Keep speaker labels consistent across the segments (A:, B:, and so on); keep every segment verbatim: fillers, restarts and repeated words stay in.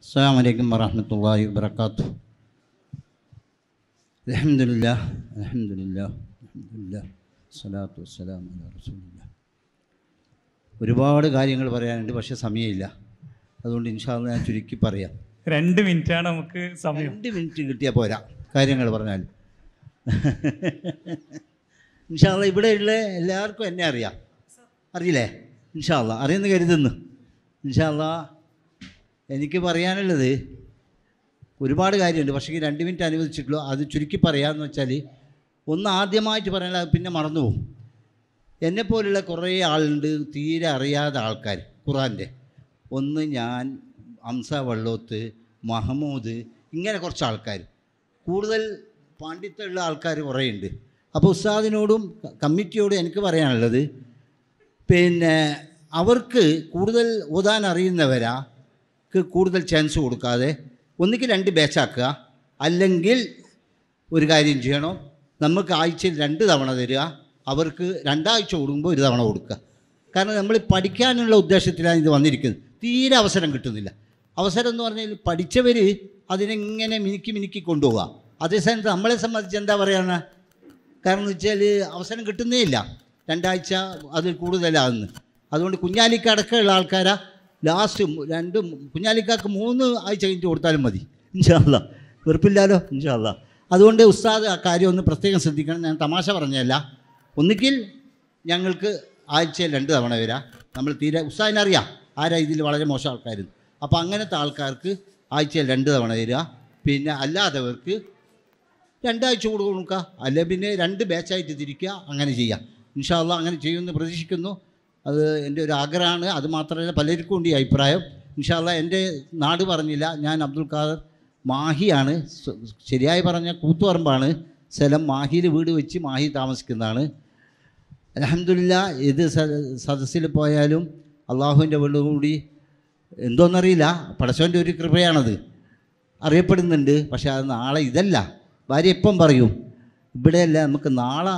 A: السلام عليكم ورحمة الله وبركاته. الحمد لله الحمد لله الحمد لله الصلاة والسلام على رسول الله. ഒരുപാട് കാര്യങ്ങൾ പറയാനുണ്ട്, പക്ഷേ സമയമില്ല. അതുകൊണ്ട് ഇൻഷാ അല്ലാഹ് ഞാൻ ചുരുക്കി പറയാം.
B: രണ്ട് മിനിറ്റാണ് നമുക്ക് സമയം.
A: രണ്ട് മിനിറ്റ് കിട്ടിയാൽ പോരാ കാര്യങ്ങൾ പറഞ്ഞാൽ. ഇൻഷാ അല്ലാഹ് ഇവിടെയുള്ള എല്ലാവർക്കും എന്നെ അറിയാം, അറിയില്ലേ? ഇൻഷാ അല്ലാഹ് അറിയുന്ന കരുതുന്നു. ഇൻഷാ അല്ലാഹ് എനിക്ക് പറയാനുള്ളത് ഒരുപാട് കാര്യമുണ്ട്, പക്ഷേ ഈ രണ്ട് മിനിറ്റ് അനുവദിച്ചിട്ടുള്ളൂ. അത് ചുരുക്കി പറയാമെന്ന് വെച്ചാൽ, ഒന്ന് ആദ്യമായിട്ട് പറയാനുള്ളത് പിന്നെ മറന്നുപോകും. എന്നെപ്പോലുള്ള കുറേ ആളുണ്ട് തീരെ അറിയാത്ത ആൾക്കാർ ഖുർആൻ്റെ. ഒന്ന് ഞാൻ, അംസ വള്ളോത്ത്, മഹമ്മൂദ്, ഇങ്ങനെ കുറച്ച് ആൾക്കാർ, കൂടുതൽ പാണ്ഡിത്യമുള്ള ആൾക്കാർ കുറേ ഉണ്ട്. അപ്പോൾ ഉസ്താദിനോടും കമ്മിറ്റിയോടും എനിക്ക് പറയാനുള്ളത്, പിന്നെ അവർക്ക് കൂടുതൽ ഓതാൻ അറിയുന്നവരാ കൂടുതൽ ചാൻസ് കൊടുക്കാതെ ഒന്നിക്ക് രണ്ട് ബാച്ചാക്കുക, അല്ലെങ്കിൽ ഒരു കാര്യം ചെയ്യണം, നമുക്ക് ആഴ്ചയിൽ രണ്ട് തവണ തരിക, അവർക്ക് രണ്ടാഴ്ച കൂടുമ്പോൾ ഒരു തവണ കൊടുക്കുക. കാരണം നമ്മൾ പഠിക്കാനുള്ള ഉദ്ദേശത്തിലാണ് ഇത് വന്നിരിക്കുന്നത്. തീരെ അവസരം കിട്ടുന്നില്ല. അവസരം എന്ന് പറഞ്ഞാൽ പഠിച്ചവർ അതിനെങ്ങനെ മിനുക്കി മിനുക്കി കൊണ്ടുപോകുക. അതേസമയത്ത് നമ്മളെ സംബന്ധിച്ച് എന്താ പറയുക, കാരണം എന്ന് വെച്ചാൽ അവസരം കിട്ടുന്നേ ഇല്ല, രണ്ടാഴ്ച അതിൽ കൂടുതലാകുന്നു. അതുകൊണ്ട് കുഞ്ഞാലിക്കടക്കമുള്ള ആൾക്കാരാ ലാസ്റ്റ് രണ്ടും, കുഞ്ഞാലിക്കാർക്ക് മൂന്ന് ആഴ്ച കഴിഞ്ഞിട്ട് കൊടുത്താലും മതി. ഇൻഷാ അല്ലാഹ് വെറുപ്പില്ലാലോ. ഇൻഷാ അല്ലാഹ് അതുകൊണ്ട് ഉസ്താദ് ആ കാര്യം ഒന്ന് പ്രത്യേകം ശ്രദ്ധിക്കണം. ഞാൻ തമാശ പറഞ്ഞതല്ല. ഒന്നുകിൽ ഞങ്ങൾക്ക് ആഴ്ചയിൽ രണ്ട് തവണ വരാം. നമ്മൾ തീരെ ഉസ്താദിനറിയാം ആരാ ഇതിൽ വളരെ മോശം ആൾക്കാർ. അപ്പോൾ അങ്ങനത്തെ ആൾക്കാർക്ക് ആഴ്ചയിൽ രണ്ട് തവണ തരിക. പിന്നെ അല്ലാത്തവർക്ക് രണ്ടാഴ്ച കൂടെ കൊടുക്കുക, അല്ലെ പിന്നെ രണ്ട് ബാച്ചായിട്ട് തിരിക്കുക. അങ്ങനെ ചെയ്യാം. ഇൻഷാ അല്ലാഹ് അങ്ങനെ ചെയ്യുമെന്ന് പ്രതീക്ഷിക്കുന്നു. അത് എൻ്റെ ഒരു ആഗ്രഹമാണ്. അത് മാത്രമല്ല പലർക്കും ഉണ്ട് ഈ അഭിപ്രായം. ഇൻഷാ അല്ലാഹ് എൻ്റെ നാട് പറഞ്ഞില്ല, ഞാൻ അബ്ദുൽ ഖാദർ മാഹിയാണ്. ശരിയായി പറഞ്ഞ കൂത്തുപറമ്പാണ് സ്ഥലം. മാഹിയിൽ വീട് വെച്ച് മാഹി താമസിക്കുന്നതാണ്. അൽഹംദുലില്ലാഹ് ഇത് സദസ്സിൽ പോയാലും അള്ളാഹുവിൻ്റെ വീടുകൂടി എന്തോന്നറിയില്ല, പടച്ചവൻ്റെ ഒരു കൃപയാണത്, അറിയപ്പെടുന്നുണ്ട്. പക്ഷേ അത് നാളെ ഇതല്ല. ഭാര്യ എപ്പം പറയും ഇവിടെയല്ല, നമുക്ക് നാളെ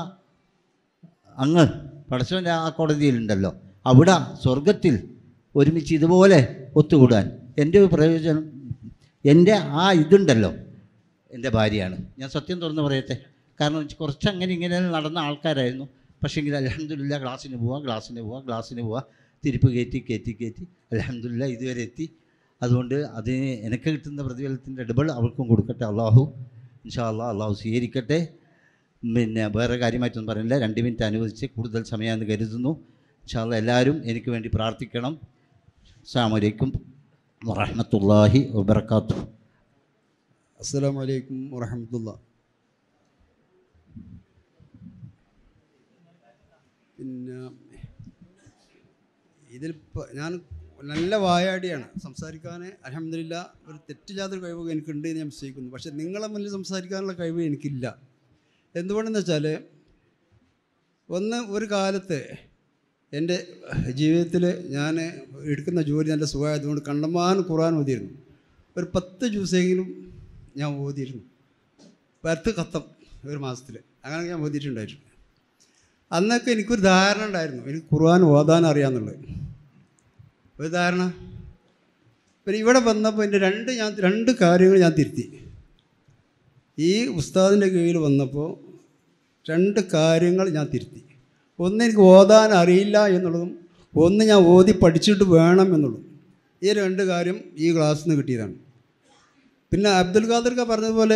A: അങ്ങ് പടച്ചവൻ്റെ ആ കോടതിയിലുണ്ടല്ലോ, അവിടെ സ്വർഗത്തിൽ ഒരുമിച്ച് ഇതുപോലെ ഒത്തുകൂടാൻ എൻ്റെ പ്രയോജനം, എൻ്റെ ആ ഇതുണ്ടല്ലോ എൻ്റെ ഭാര്യയാണ്. ഞാൻ സത്യം തുറന്ന് പറയട്ടെ. കാരണം കുറച്ച് അങ്ങനെ ഇങ്ങനെ നടന്ന ആൾക്കാരായിരുന്നു. പക്ഷേങ്കിൽ അൽഹംദുലില്ലാഹ് ക്ലാസ്സിന് പോവുക ക്ലാസ്സിന് പോവുക ക്ലാസ്സിന് പോവുക തിരിപ്പ് കയറ്റി കയറ്റി കയറ്റി അൽഹംദുലില്ലാഹ് ഇതുവരെ എത്തി. അതുകൊണ്ട് അതിന് എനിക്ക് കിട്ടുന്ന പ്രതിഫലത്തിൻ്റെ ഡബിൾ അവർക്കും കൊടുക്കട്ടെ അള്ളാഹു. ഇൻഷാ അല്ലാഹ് അള്ളാഹു സ്വീകരിക്കട്ടെ. പിന്നെ വേറെ കാര്യമായിട്ടൊന്നും പറയുന്നില്ല. രണ്ട് മിനിറ്റ് അനുവദിച്ച് കൂടുതൽ സമയമെന്ന് കരുതുന്നു. ഇൻഷാ അല്ലാഹ് എല്ലാവരും എനിക്ക് വേണ്ടി പ്രാർത്ഥിക്കണം. അസ്സലാമു അലൈക്കും വറഹ്മത്തുള്ളാഹി വബറകാതുഹു.
C: അസ്സലാമു അലൈക്കും വറഹ്മത്തുള്ളാഹി. പിന്നെ ഇതിൽ ഞാൻ നല്ല വായാടിയാണ് സംസാരിക്കാൻ. അൽഹംദുലില്ലാഹ് ഒരു തെറ്റില്ലാത്തൊരു കഴിവ് എനിക്കുണ്ട് എന്ന് ഞാൻ വിശ്വസിക്കുന്നു. പക്ഷേ നിങ്ങളെ മുന്നിൽ സംസാരിക്കാനുള്ള കഴിവ് എനിക്കില്ല. എന്തുകൊണ്ടെന്ന് വെച്ചാൽ, ഒന്ന് ഒരു കാലത്ത് എൻ്റെ ജീവിതത്തിൽ ഞാൻ എടുക്കുന്ന ജോലി നല്ല സുഖമായതുകൊണ്ട് കണ്ടമാൻ ഖുർആൻ ഓതിയിരുന്നു. ഒരു പത്ത് ജ്യൂസെങ്കിലും ഞാൻ ഓതിയിരുന്നു. പത്ത് ഖത്തം ഒരു മാസത്തിൽ അങ്ങനെ ഞാൻ ഓതിയിട്ടുണ്ടായിരുന്നു. അന്നൊക്കെ എനിക്കൊരു ധാരണ ഉണ്ടായിരുന്നു, എനിക്ക് ഖുർആൻ ഓതാൻ അറിയാമെന്നുള്ളത് ഒരു ധാരണ. പിന്നെ ഇവിടെ വന്നപ്പോൾ എൻ്റെ രണ്ട് ഞാൻ രണ്ട് കാര്യങ്ങൾ ഞാൻ തിരുത്തി. ഈ ഉസ്താദിൻ്റെ കീഴിൽ വന്നപ്പോൾ രണ്ട് കാര്യങ്ങൾ ഞാൻ തിരുത്തി. ഒന്ന്, എനിക്ക് ഓതാൻ അറിയില്ല എന്നുള്ളതും, ഒന്ന് ഞാൻ ഓതി പഠിച്ചിട്ട് വേണം എന്നുള്ളതും. ഈ രണ്ട് കാര്യം ഈ ക്ലാസ്സിൽ നിന്ന് കിട്ടിയതാണ്. പിന്നെ അബ്ദുൽ ഖാദർക്ക പറഞ്ഞതുപോലെ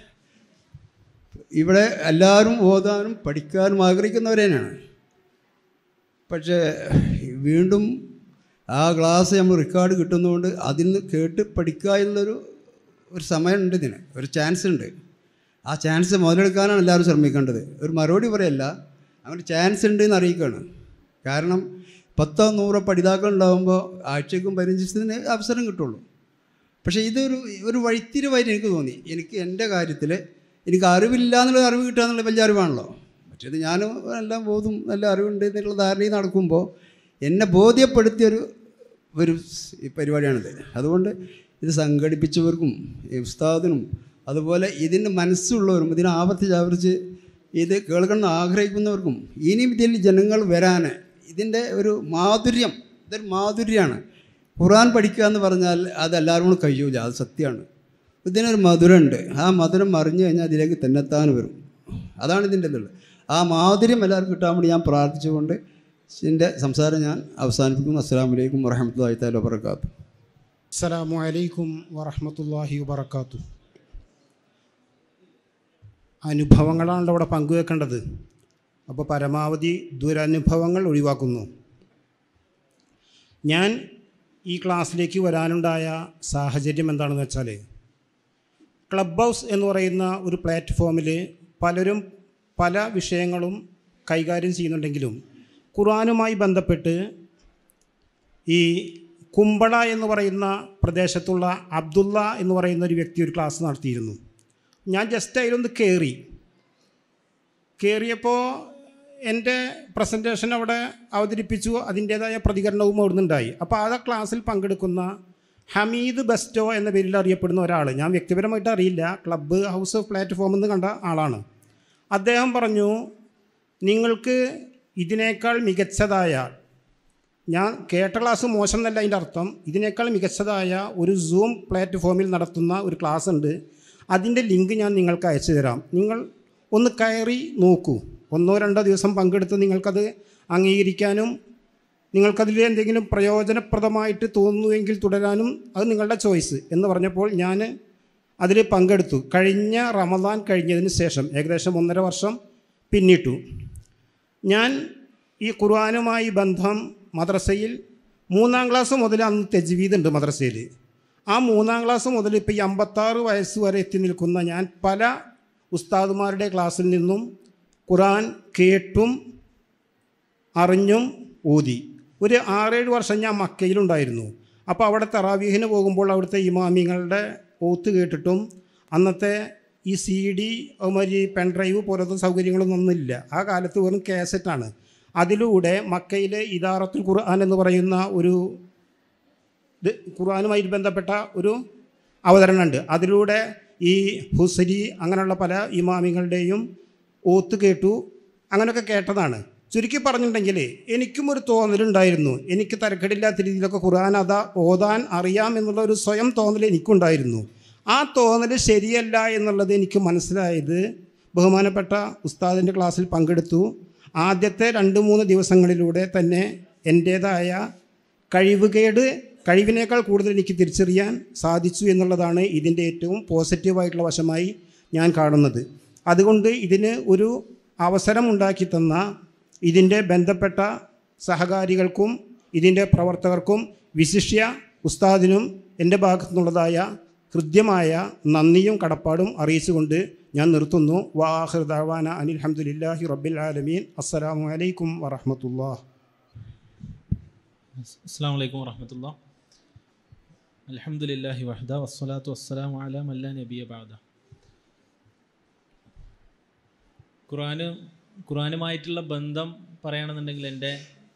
C: ഇവിടെ എല്ലാവരും ഓതാനും പഠിക്കാനും ആഗ്രഹിക്കുന്നവർ തന്നെയാണ്. പക്ഷേ വീണ്ടും ആ ക്ലാസ് നമ്മൾ റെക്കോർഡ് കിട്ടുന്നതുകൊണ്ട് അതിൽ നിന്ന് കേട്ട് പഠിക്കുക എന്നുള്ളൊരു ഒരു സമയമുണ്ട്, ഇതിന് ഒരു ചാൻസ് ഉണ്ട്. ആ ചാൻസ് മുതലെടുക്കാനാണ് എല്ലാവരും ശ്രമിക്കേണ്ടത്. ഒരു മറുപടി പറയല്ല, അങ്ങനെ ചാൻസ് ഉണ്ട് എന്ന് അറിയിക്കുകയാണ്. കാരണം പത്തോ നൂറോ പഠിതാക്കൾ ഉണ്ടാകുമ്പോൾ ആഴ്ചക്കും പതിനഞ്ച് ദിവസത്തിന് അവസരം കിട്ടുള്ളൂ. പക്ഷേ ഇതൊരു ഒരു വഴിത്തിരിവായിട്ട് എനിക്ക് തോന്നി. എനിക്ക് എൻ്റെ കാര്യത്തിൽ എനിക്ക് അറിവില്ല എന്നുള്ള അറിവ് കിട്ടുക എന്നുള്ള വലിയ അറിവാണല്ലോ. മറ്റേത് ഞാനും എല്ലാം ബോധം നല്ല അറിവുണ്ട് എന്നുള്ള ധാരണയിൽ നടക്കുമ്പോൾ എന്നെ ബോധ്യപ്പെടുത്തിയൊരു ഒരു പരിപാടിയാണിത്. അതുകൊണ്ട് ഇത് സംഘടിപ്പിച്ചവർക്കും ഉസ്താദിനും അതുപോലെ ഇതിന് മനസ്സുള്ളവരും ഇതിനെ ആവർത്തിച്ച് ആവർത്തിച്ച് ഇത് കേൾക്കണം ആഗ്രഹിക്കുന്നവർക്കും ഇനിയും ഇതിൽ ജനങ്ങൾ വരാൻ ഇതിൻ്റെ ഒരു മാധുര്യം, ഇതൊരു മാധുര്യമാണ്. ഖുർആൻ പഠിക്കുക എന്ന് പറഞ്ഞാൽ അത് എല്ലാവരും കൂടെ കഴിയൂല, അത് സത്യമാണ്. ഇതിനൊരു മധുരമുണ്ട്. ആ മധുരം മറിഞ്ഞു കഴിഞ്ഞാൽ അതിലേക്ക് തന്നെത്താൻ വരും. അതാണ് ഇതിൻ്റെ ഇതുള്ളത്. ആ മാധുര്യം എല്ലാവർക്കും കിട്ടാൻ വേണ്ടി ഞാൻ പ്രാർത്ഥിച്ചുകൊണ്ട് എൻ്റെ സംസാരം ഞാൻ അവസാനിപ്പിക്കുന്നു. അസ്സലാമു അലൈക്കും വറഹ്മത്തുള്ളാഹി തആല വബറകാതുഹു.
D: അസ്സലാമു അലൈക്കും വറഹ്മത്തുള്ളാഹി വബറകാതുഹു. അനുഭവങ്ങളാണല്ലോ ഇവിടെ പങ്കുവെക്കേണ്ടത്. അപ്പോൾ പരമാവധി ദുരനുഭവങ്ങൾ ഒഴിവാക്കുന്നു. ഞാൻ ഈ ക്ലാസ്സിലേക്ക് വരാനുണ്ടായ സാഹചര്യം എന്താണെന്ന് വെച്ചാൽ, ക്ലബ് ഹൗസ് എന്ന് പറയുന്ന ഒരു പ്ലാറ്റ്ഫോമിൽ പലരും പല വിഷയങ്ങളും കൈകാര്യം ചെയ്യുന്നുണ്ടെങ്കിലും ഖുർആനുമായി ബന്ധപ്പെട്ട് ഈ കുമ്പള എന്ന് പറയുന്ന പ്രദേശത്തുള്ള അബ്ദുള്ള എന്ന് പറയുന്ന ഒരു വ്യക്തി ഒരു ക്ലാസ് നടത്തിയിരുന്നു. ഞാൻ ജസ്റ്റ് അതിലൊന്ന് കയറി കയറിയപ്പോൾ എൻ്റെ പ്രസൻറ്റേഷൻ അവിടെ അവതരിപ്പിച്ചു. അതിൻ്റേതായ പ്രതികരണവും അവിടെ നിന്നുണ്ടായി. അപ്പോൾ ആ ക്ലാസ്സിൽ പങ്കെടുക്കുന്ന ഹമീദ് ബെസ്റ്റോ എന്ന പേരിൽ അറിയപ്പെടുന്ന ഒരാൾ, ഞാൻ വ്യക്തിപരമായിട്ട് അറിയില്ല, ക്ലബ്ബ് ഹൗസ് പ്ലാറ്റ്ഫോമിൽ നിന്ന് കണ്ട ആളാണ്. അദ്ദേഹം പറഞ്ഞു, നിങ്ങൾക്ക് ഇതിനേക്കാൾ മികച്ചതായ, ഞാൻ കേട്ട ക്ലാസ് മോശം എന്നല്ല അതിൻ്റെ അർത്ഥം, ഇതിനേക്കാൾ മികച്ചതായ ഒരു സൂം പ്ലാറ്റ്ഫോമിൽ നടത്തുന്ന ഒരു ക്ലാസ് ഉണ്ട്, അതിൻ്റെ ലിങ്ക് ഞാൻ നിങ്ങൾക്ക് അയച്ചു തരാം, നിങ്ങൾ ഒന്ന് കയറി നോക്കൂ, ഒന്നോ രണ്ടോ ദിവസം പങ്കെടുത്ത് നിങ്ങൾക്കത് അംഗീകരിക്കാനും നിങ്ങൾക്കതിൽ എന്തെങ്കിലും പ്രയോജനപ്രദമായിട്ട് തോന്നുന്നുവെങ്കിൽ തുടരാനും അത് നിങ്ങളുടെ ചോയ്സ് എന്ന് പറഞ്ഞപ്പോൾ ഞാൻ അതിൽ പങ്കെടുത്തു. കഴിഞ്ഞ റമദാൻ കഴിഞ്ഞതിന് ശേഷം ഏകദേശം ഒന്നര വർഷം പിന്നിട്ടു. ഞാൻ ഈ ഖുർആനുമായി ബന്ധം മദ്രസയിൽ മൂന്നാം ക്ലാസ് മുതൽ അന്ന് തജ്വീദ് ഉണ്ട് മദ്രസയിൽ. ആ മൂന്നാം ക്ലാസ് മുതൽ ഇപ്പോൾ ഈ അമ്പത്താറ് വയസ്സ് വരെ എത്തി നിൽക്കുന്ന ഞാൻ പല ഉസ്താദുമാരുടെ ക്ലാസ്സിൽ നിന്നും ഖുർആൻ കേട്ടും അറിഞ്ഞും ഓതി. ഒരു ആറേഴ് വർഷം ഞാൻ മക്കയിലുണ്ടായിരുന്നു. അപ്പോൾ അവിടെ തറാവീഹിന് പോകുമ്പോൾ അവിടുത്തെ ഇമാമിങ്ങളുടെ ഓത്ത് കേട്ടിട്ടും അന്നത്തെ ഈ സി ഡി ഒരു പെൻഡ്രൈവ് പോലത്തെ സൗകര്യങ്ങളൊന്നും ഇല്ല. ആ കാലത്ത് വെറും കാസറ്റാണ്. അതിലൂടെ മക്കയിലെ ഇദാറത്തുൽ ഖുർആൻ എന്ന് പറയുന്ന ഒരു ഖുർആനുമായി ബന്ധപ്പെട്ട ഒരു അവതരണമുണ്ട്. അതിലൂടെ ഈ ഹുസരി അങ്ങനെയുള്ള പല ഇമാമിങ്ങളുടെയും ഓത്ത് കേട്ടു. അങ്ങനെയൊക്കെ കേട്ടതാണ്. ചുരുക്കി പറഞ്ഞിട്ടുണ്ടെങ്കിൽ എനിക്കും ഒരു തോന്നലുണ്ടായിരുന്നു, എനിക്ക് തരക്കേടില്ലാത്ത രീതിയിലൊക്കെ ഖുർആൻ അതാ ഓതാൻ അറിയാം എന്നുള്ള ഒരു സ്വയം തോന്നൽ എനിക്കുണ്ടായിരുന്നു. ആ തോന്നൽ ശരിയല്ല എന്നുള്ളത് എനിക്ക് മനസ്സിലായത് ബഹുമാനപ്പെട്ട ഉസ്താദിൻ്റെ ക്ലാസ്സിൽ പങ്കെടുത്തു. ആദ്യത്തെ രണ്ട് മൂന്ന് ദിവസങ്ങളിലൂടെ തന്നെ എൻ്റേതായ കഴിവുകേട് കഴിവിനേക്കാൾ കൂടുതൽ എനിക്ക് തിരിച്ചറിയാൻ സാധിച്ചു എന്നുള്ളതാണ് ഇതിൻ്റെ ഏറ്റവും പോസിറ്റീവായിട്ടുള്ള വശമായി ഞാൻ കാണുന്നത്. അതുകൊണ്ട് ഇതിന് ഒരു അവസരം ഉണ്ടാക്കി തന്ന ഇതിൻ്റെ ബന്ധപ്പെട്ട സഹകാരികൾക്കും ഇതിൻ്റെ പ്രവർത്തകർക്കും വിശിഷ്യ ഉസ്താദിനും എൻ്റെ ഭാഗത്തു നിന്നുള്ളതായ ഹൃദ്യമായ നന്ദിയും കടപ്പാടും അറിയിച്ചുകൊണ്ട് ഞാൻ നിർത്തുന്നു. വാഹിർ ദഅവാന അനിൽ ഹംദുലില്ലാഹി റബ്ബിൽ ആലമീൻ. അസ്സലാമു അലൈക്കും വറഹ്മത്തുള്ളാഹി.
E: അസ്സലാമു അലൈക്കും വറഹ്മത്തുള്ളാഹി. അൽഹംദുലില്ലാഹി വഹ്ദ വസ്സലാത്തു വസ്സലാമു അലാ മൻ ലാ നബിയ ബഅദ. ഖുർആന് ഖുർആനുമായിട്ടുള്ള ബന്ധം പറയുകയാണെന്നുണ്ടെങ്കിൽ എൻ്റെ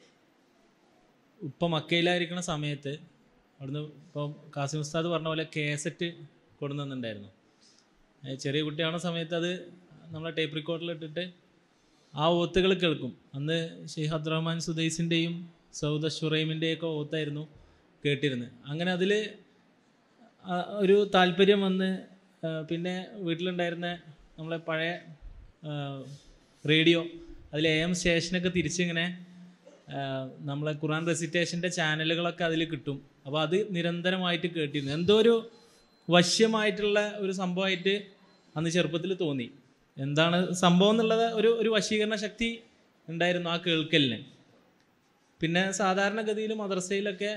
E: ഉപ്പ മക്കയിലായിരിക്കുന്ന സമയത്ത് അവിടുന്ന് ഇപ്പോൾ കാസിം ഉസ്താദ് പറഞ്ഞ പോലെ കേസറ്റ് കൊണ്ടുവന്നിട്ടുണ്ടായിരുന്നു. ചെറിയ കുട്ടിയാവുന്ന സമയത്ത് അത് നമ്മളെ ടേപ്പ് റെക്കോർഡിലിട്ടിട്ട് ആ ഓത്തുകൾ കേൾക്കും. അന്ന് ഷെയ്ഖ് അബ്ദുറഹ്മാൻ സുദൈസിൻ്റെയും സൗദ ഷുറൈമിൻ്റെയൊക്കെ ഓത്തായിരുന്നു കേട്ടിരുന്നത്. അങ്ങനെ അതിൽ ഒരു താല്പര്യം വന്ന് പിന്നെ വീട്ടിലുണ്ടായിരുന്ന നമ്മളെ പഴയ റേഡിയോ അതിൽ എ എം സ്റ്റേഷനൊക്കെ തിരിച്ചിങ്ങനെ നമ്മളെ ഖുർആൻ റെസിറ്റേഷൻ്റെ ചാനലുകളൊക്കെ അതിൽ കിട്ടും. അപ്പോൾ അത് നിരന്തരമായിട്ട് കേട്ടിരുന്നു. എന്തോ ഒരു വശ്യമായിട്ടുള്ള ഒരു സംഭവമായിട്ട് അന്ന് ചെറുപ്പത്തിൽ തോന്നി. എന്താണ് സംഭവം എന്നുള്ളത് ഒരു ഒരു വശീകരണ ശക്തി ഉണ്ടായിരുന്നു ആ കേൾക്കലിന്. പിന്നെ സാധാരണഗതിയിൽ മദ്രസയിലൊക്കെ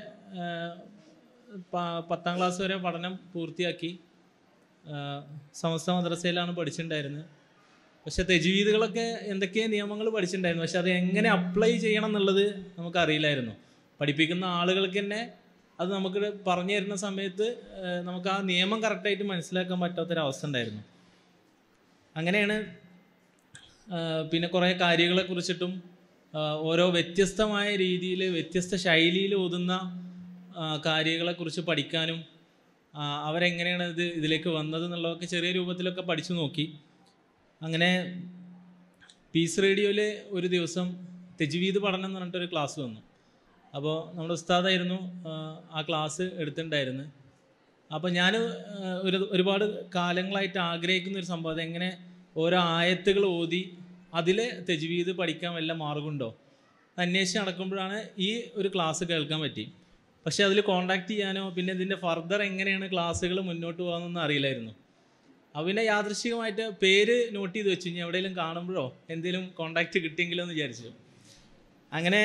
E: പത്താം ക്ലാസ് വരെ പഠനം പൂർത്തിയാക്കി സമസ്ത മദ്രസയിലാണ് പഠിച്ചിട്ടുണ്ടായിരുന്നത്. പക്ഷെ തജ്വീദുകളൊക്കെ എന്തൊക്കെ നിയമങ്ങൾ പഠിച്ചിട്ടുണ്ടായിരുന്നു. പക്ഷെ അത് എങ്ങനെ അപ്ലൈ ചെയ്യണം എന്നുള്ളത് നമുക്കറിയില്ലായിരുന്നു. പഠിപ്പിക്കുന്ന ആളുകൾക്ക് തന്നെ അത് നമുക്ക് പറഞ്ഞു തരുന്ന സമയത്ത് നമുക്ക് ആ നിയമം കറക്റ്റായിട്ട് മനസ്സിലാക്കാൻ പറ്റാത്തൊരവസ്ഥ ഉണ്ടായിരുന്നു. അങ്ങനെയാണ് പിന്നെ കുറേ കാര്യങ്ങളെ കുറിച്ചിട്ടും ഓരോ വ്യത്യസ്തമായ രീതിയിൽ വ്യത്യസ്ത ശൈലിയിൽ ഓതുന്ന കാര്യങ്ങളെക്കുറിച്ച് പഠിക്കാനും അവരെങ്ങനെയാണ് ഇത് ഇതിലേക്ക് വന്നത് എന്നുള്ളതൊക്കെ ചെറിയ രൂപത്തിലൊക്കെ പഠിച്ചു നോക്കി. അങ്ങനെ പീസ് റേഡിയോയിൽ ഒരു ദിവസം തജ്വീദ് പഠനം എന്ന് പറഞ്ഞിട്ടൊരു ക്ലാസ് വന്നു. അപ്പോൾ നമ്മുടെ ഉസ്താദായിരുന്നു ആ ക്ലാസ് എടുത്തിട്ടുണ്ടായിരുന്നു. അപ്പോൾ ഞാൻ ഒരു ഒരുപാട് കാലങ്ങളായിട്ട് ആഗ്രഹിക്കുന്ന ഒരു സംഭവം, അതെങ്ങനെ ഓരോ ആയത്തുകൾ ഓതി അതിൽ തജ്വീദ് പഠിക്കാൻ വല്ല മാർഗമുണ്ടോ അന്വേഷിച്ച് നടക്കുമ്പോഴാണ് ഈ ഒരു ക്ലാസ് കേൾക്കാൻ പറ്റി. പക്ഷേ അതിൽ കോൺടാക്റ്റ് ചെയ്യാനോ പിന്നെ ഇതിൻ്റെ ഫർദർ എങ്ങനെയാണ് ക്ലാസ്സുകൾ മുന്നോട്ട് പോകാമെന്നൊന്നും അറിയില്ലായിരുന്നു. അപ്പോൾ പിന്നെ യാദൃശ്ചികമായിട്ട് പേര് നോട്ട് ചെയ്ത് വെച്ചു, ഇനി എവിടെയെങ്കിലും കാണുമ്പോഴോ എന്തെങ്കിലും കോൺടാക്റ്റ് കിട്ടിയെങ്കിലോ എന്ന് വിചാരിച്ചു. അങ്ങനെ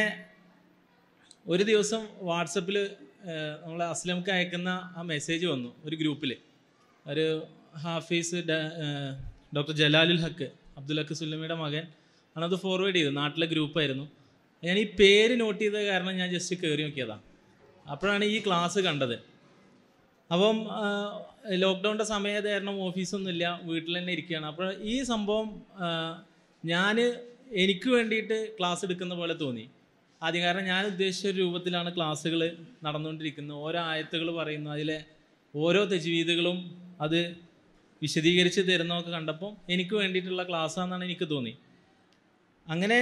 E: ഒരു ദിവസം വാട്സപ്പിൽ നമ്മൾ അസ്ലംക്ക് അയക്കുന്ന ആ മെസ്സേജ് വന്നു. ഒരു ഗ്രൂപ്പിൽ ഒരു ഹാഫീസ് ഡോക്ടർ ജലാലുൽ ഹക്ക് അബ്ദുൽ ഹക്ക് സുല്ലമിയുടെ മകൻ ആണത് ഫോർവേഡ് ചെയ്തത്. നാട്ടിലെ ഗ്രൂപ്പായിരുന്നു. ഞാൻ ഈ പേര് നോട്ട് ചെയ്ത കാരണം ഞാൻ ജസ്റ്റ് കയറി നോക്കിയതാണ്. അപ്പോഴാണ് ഈ ക്ലാസ് കണ്ടത്. അപ്പം ലോക്ക്ഡൗണിൻ്റെ സമയത്ത് കാരണം ഓഫീസൊന്നുമില്ല, വീട്ടിൽ തന്നെ ഇരിക്കുകയാണ്. അപ്പോൾ ഈ സംഭവം ഞാൻ എനിക്ക് വേണ്ടിയിട്ട് ക്ലാസ് എടുക്കുന്ന പോലെ തോന്നി ആദ്യം. കാരണം ഞാൻ ഉദ്ദേശിച്ച ഒരു രൂപത്തിലാണ് ക്ലാസ്സുകൾ നടന്നുകൊണ്ടിരിക്കുന്നത്. ഓരോ ആയത്തുകൾ പറയുന്നു, അതിലെ ഓരോ തജ്വീദുകളും അത് വിശദീകരിച്ച് തരുന്നതൊക്കെ കണ്ടപ്പോൾ എനിക്ക് വേണ്ടിയിട്ടുള്ള ക്ലാസ്സാണെന്നാണ് എനിക്ക് തോന്നി. അങ്ങനെ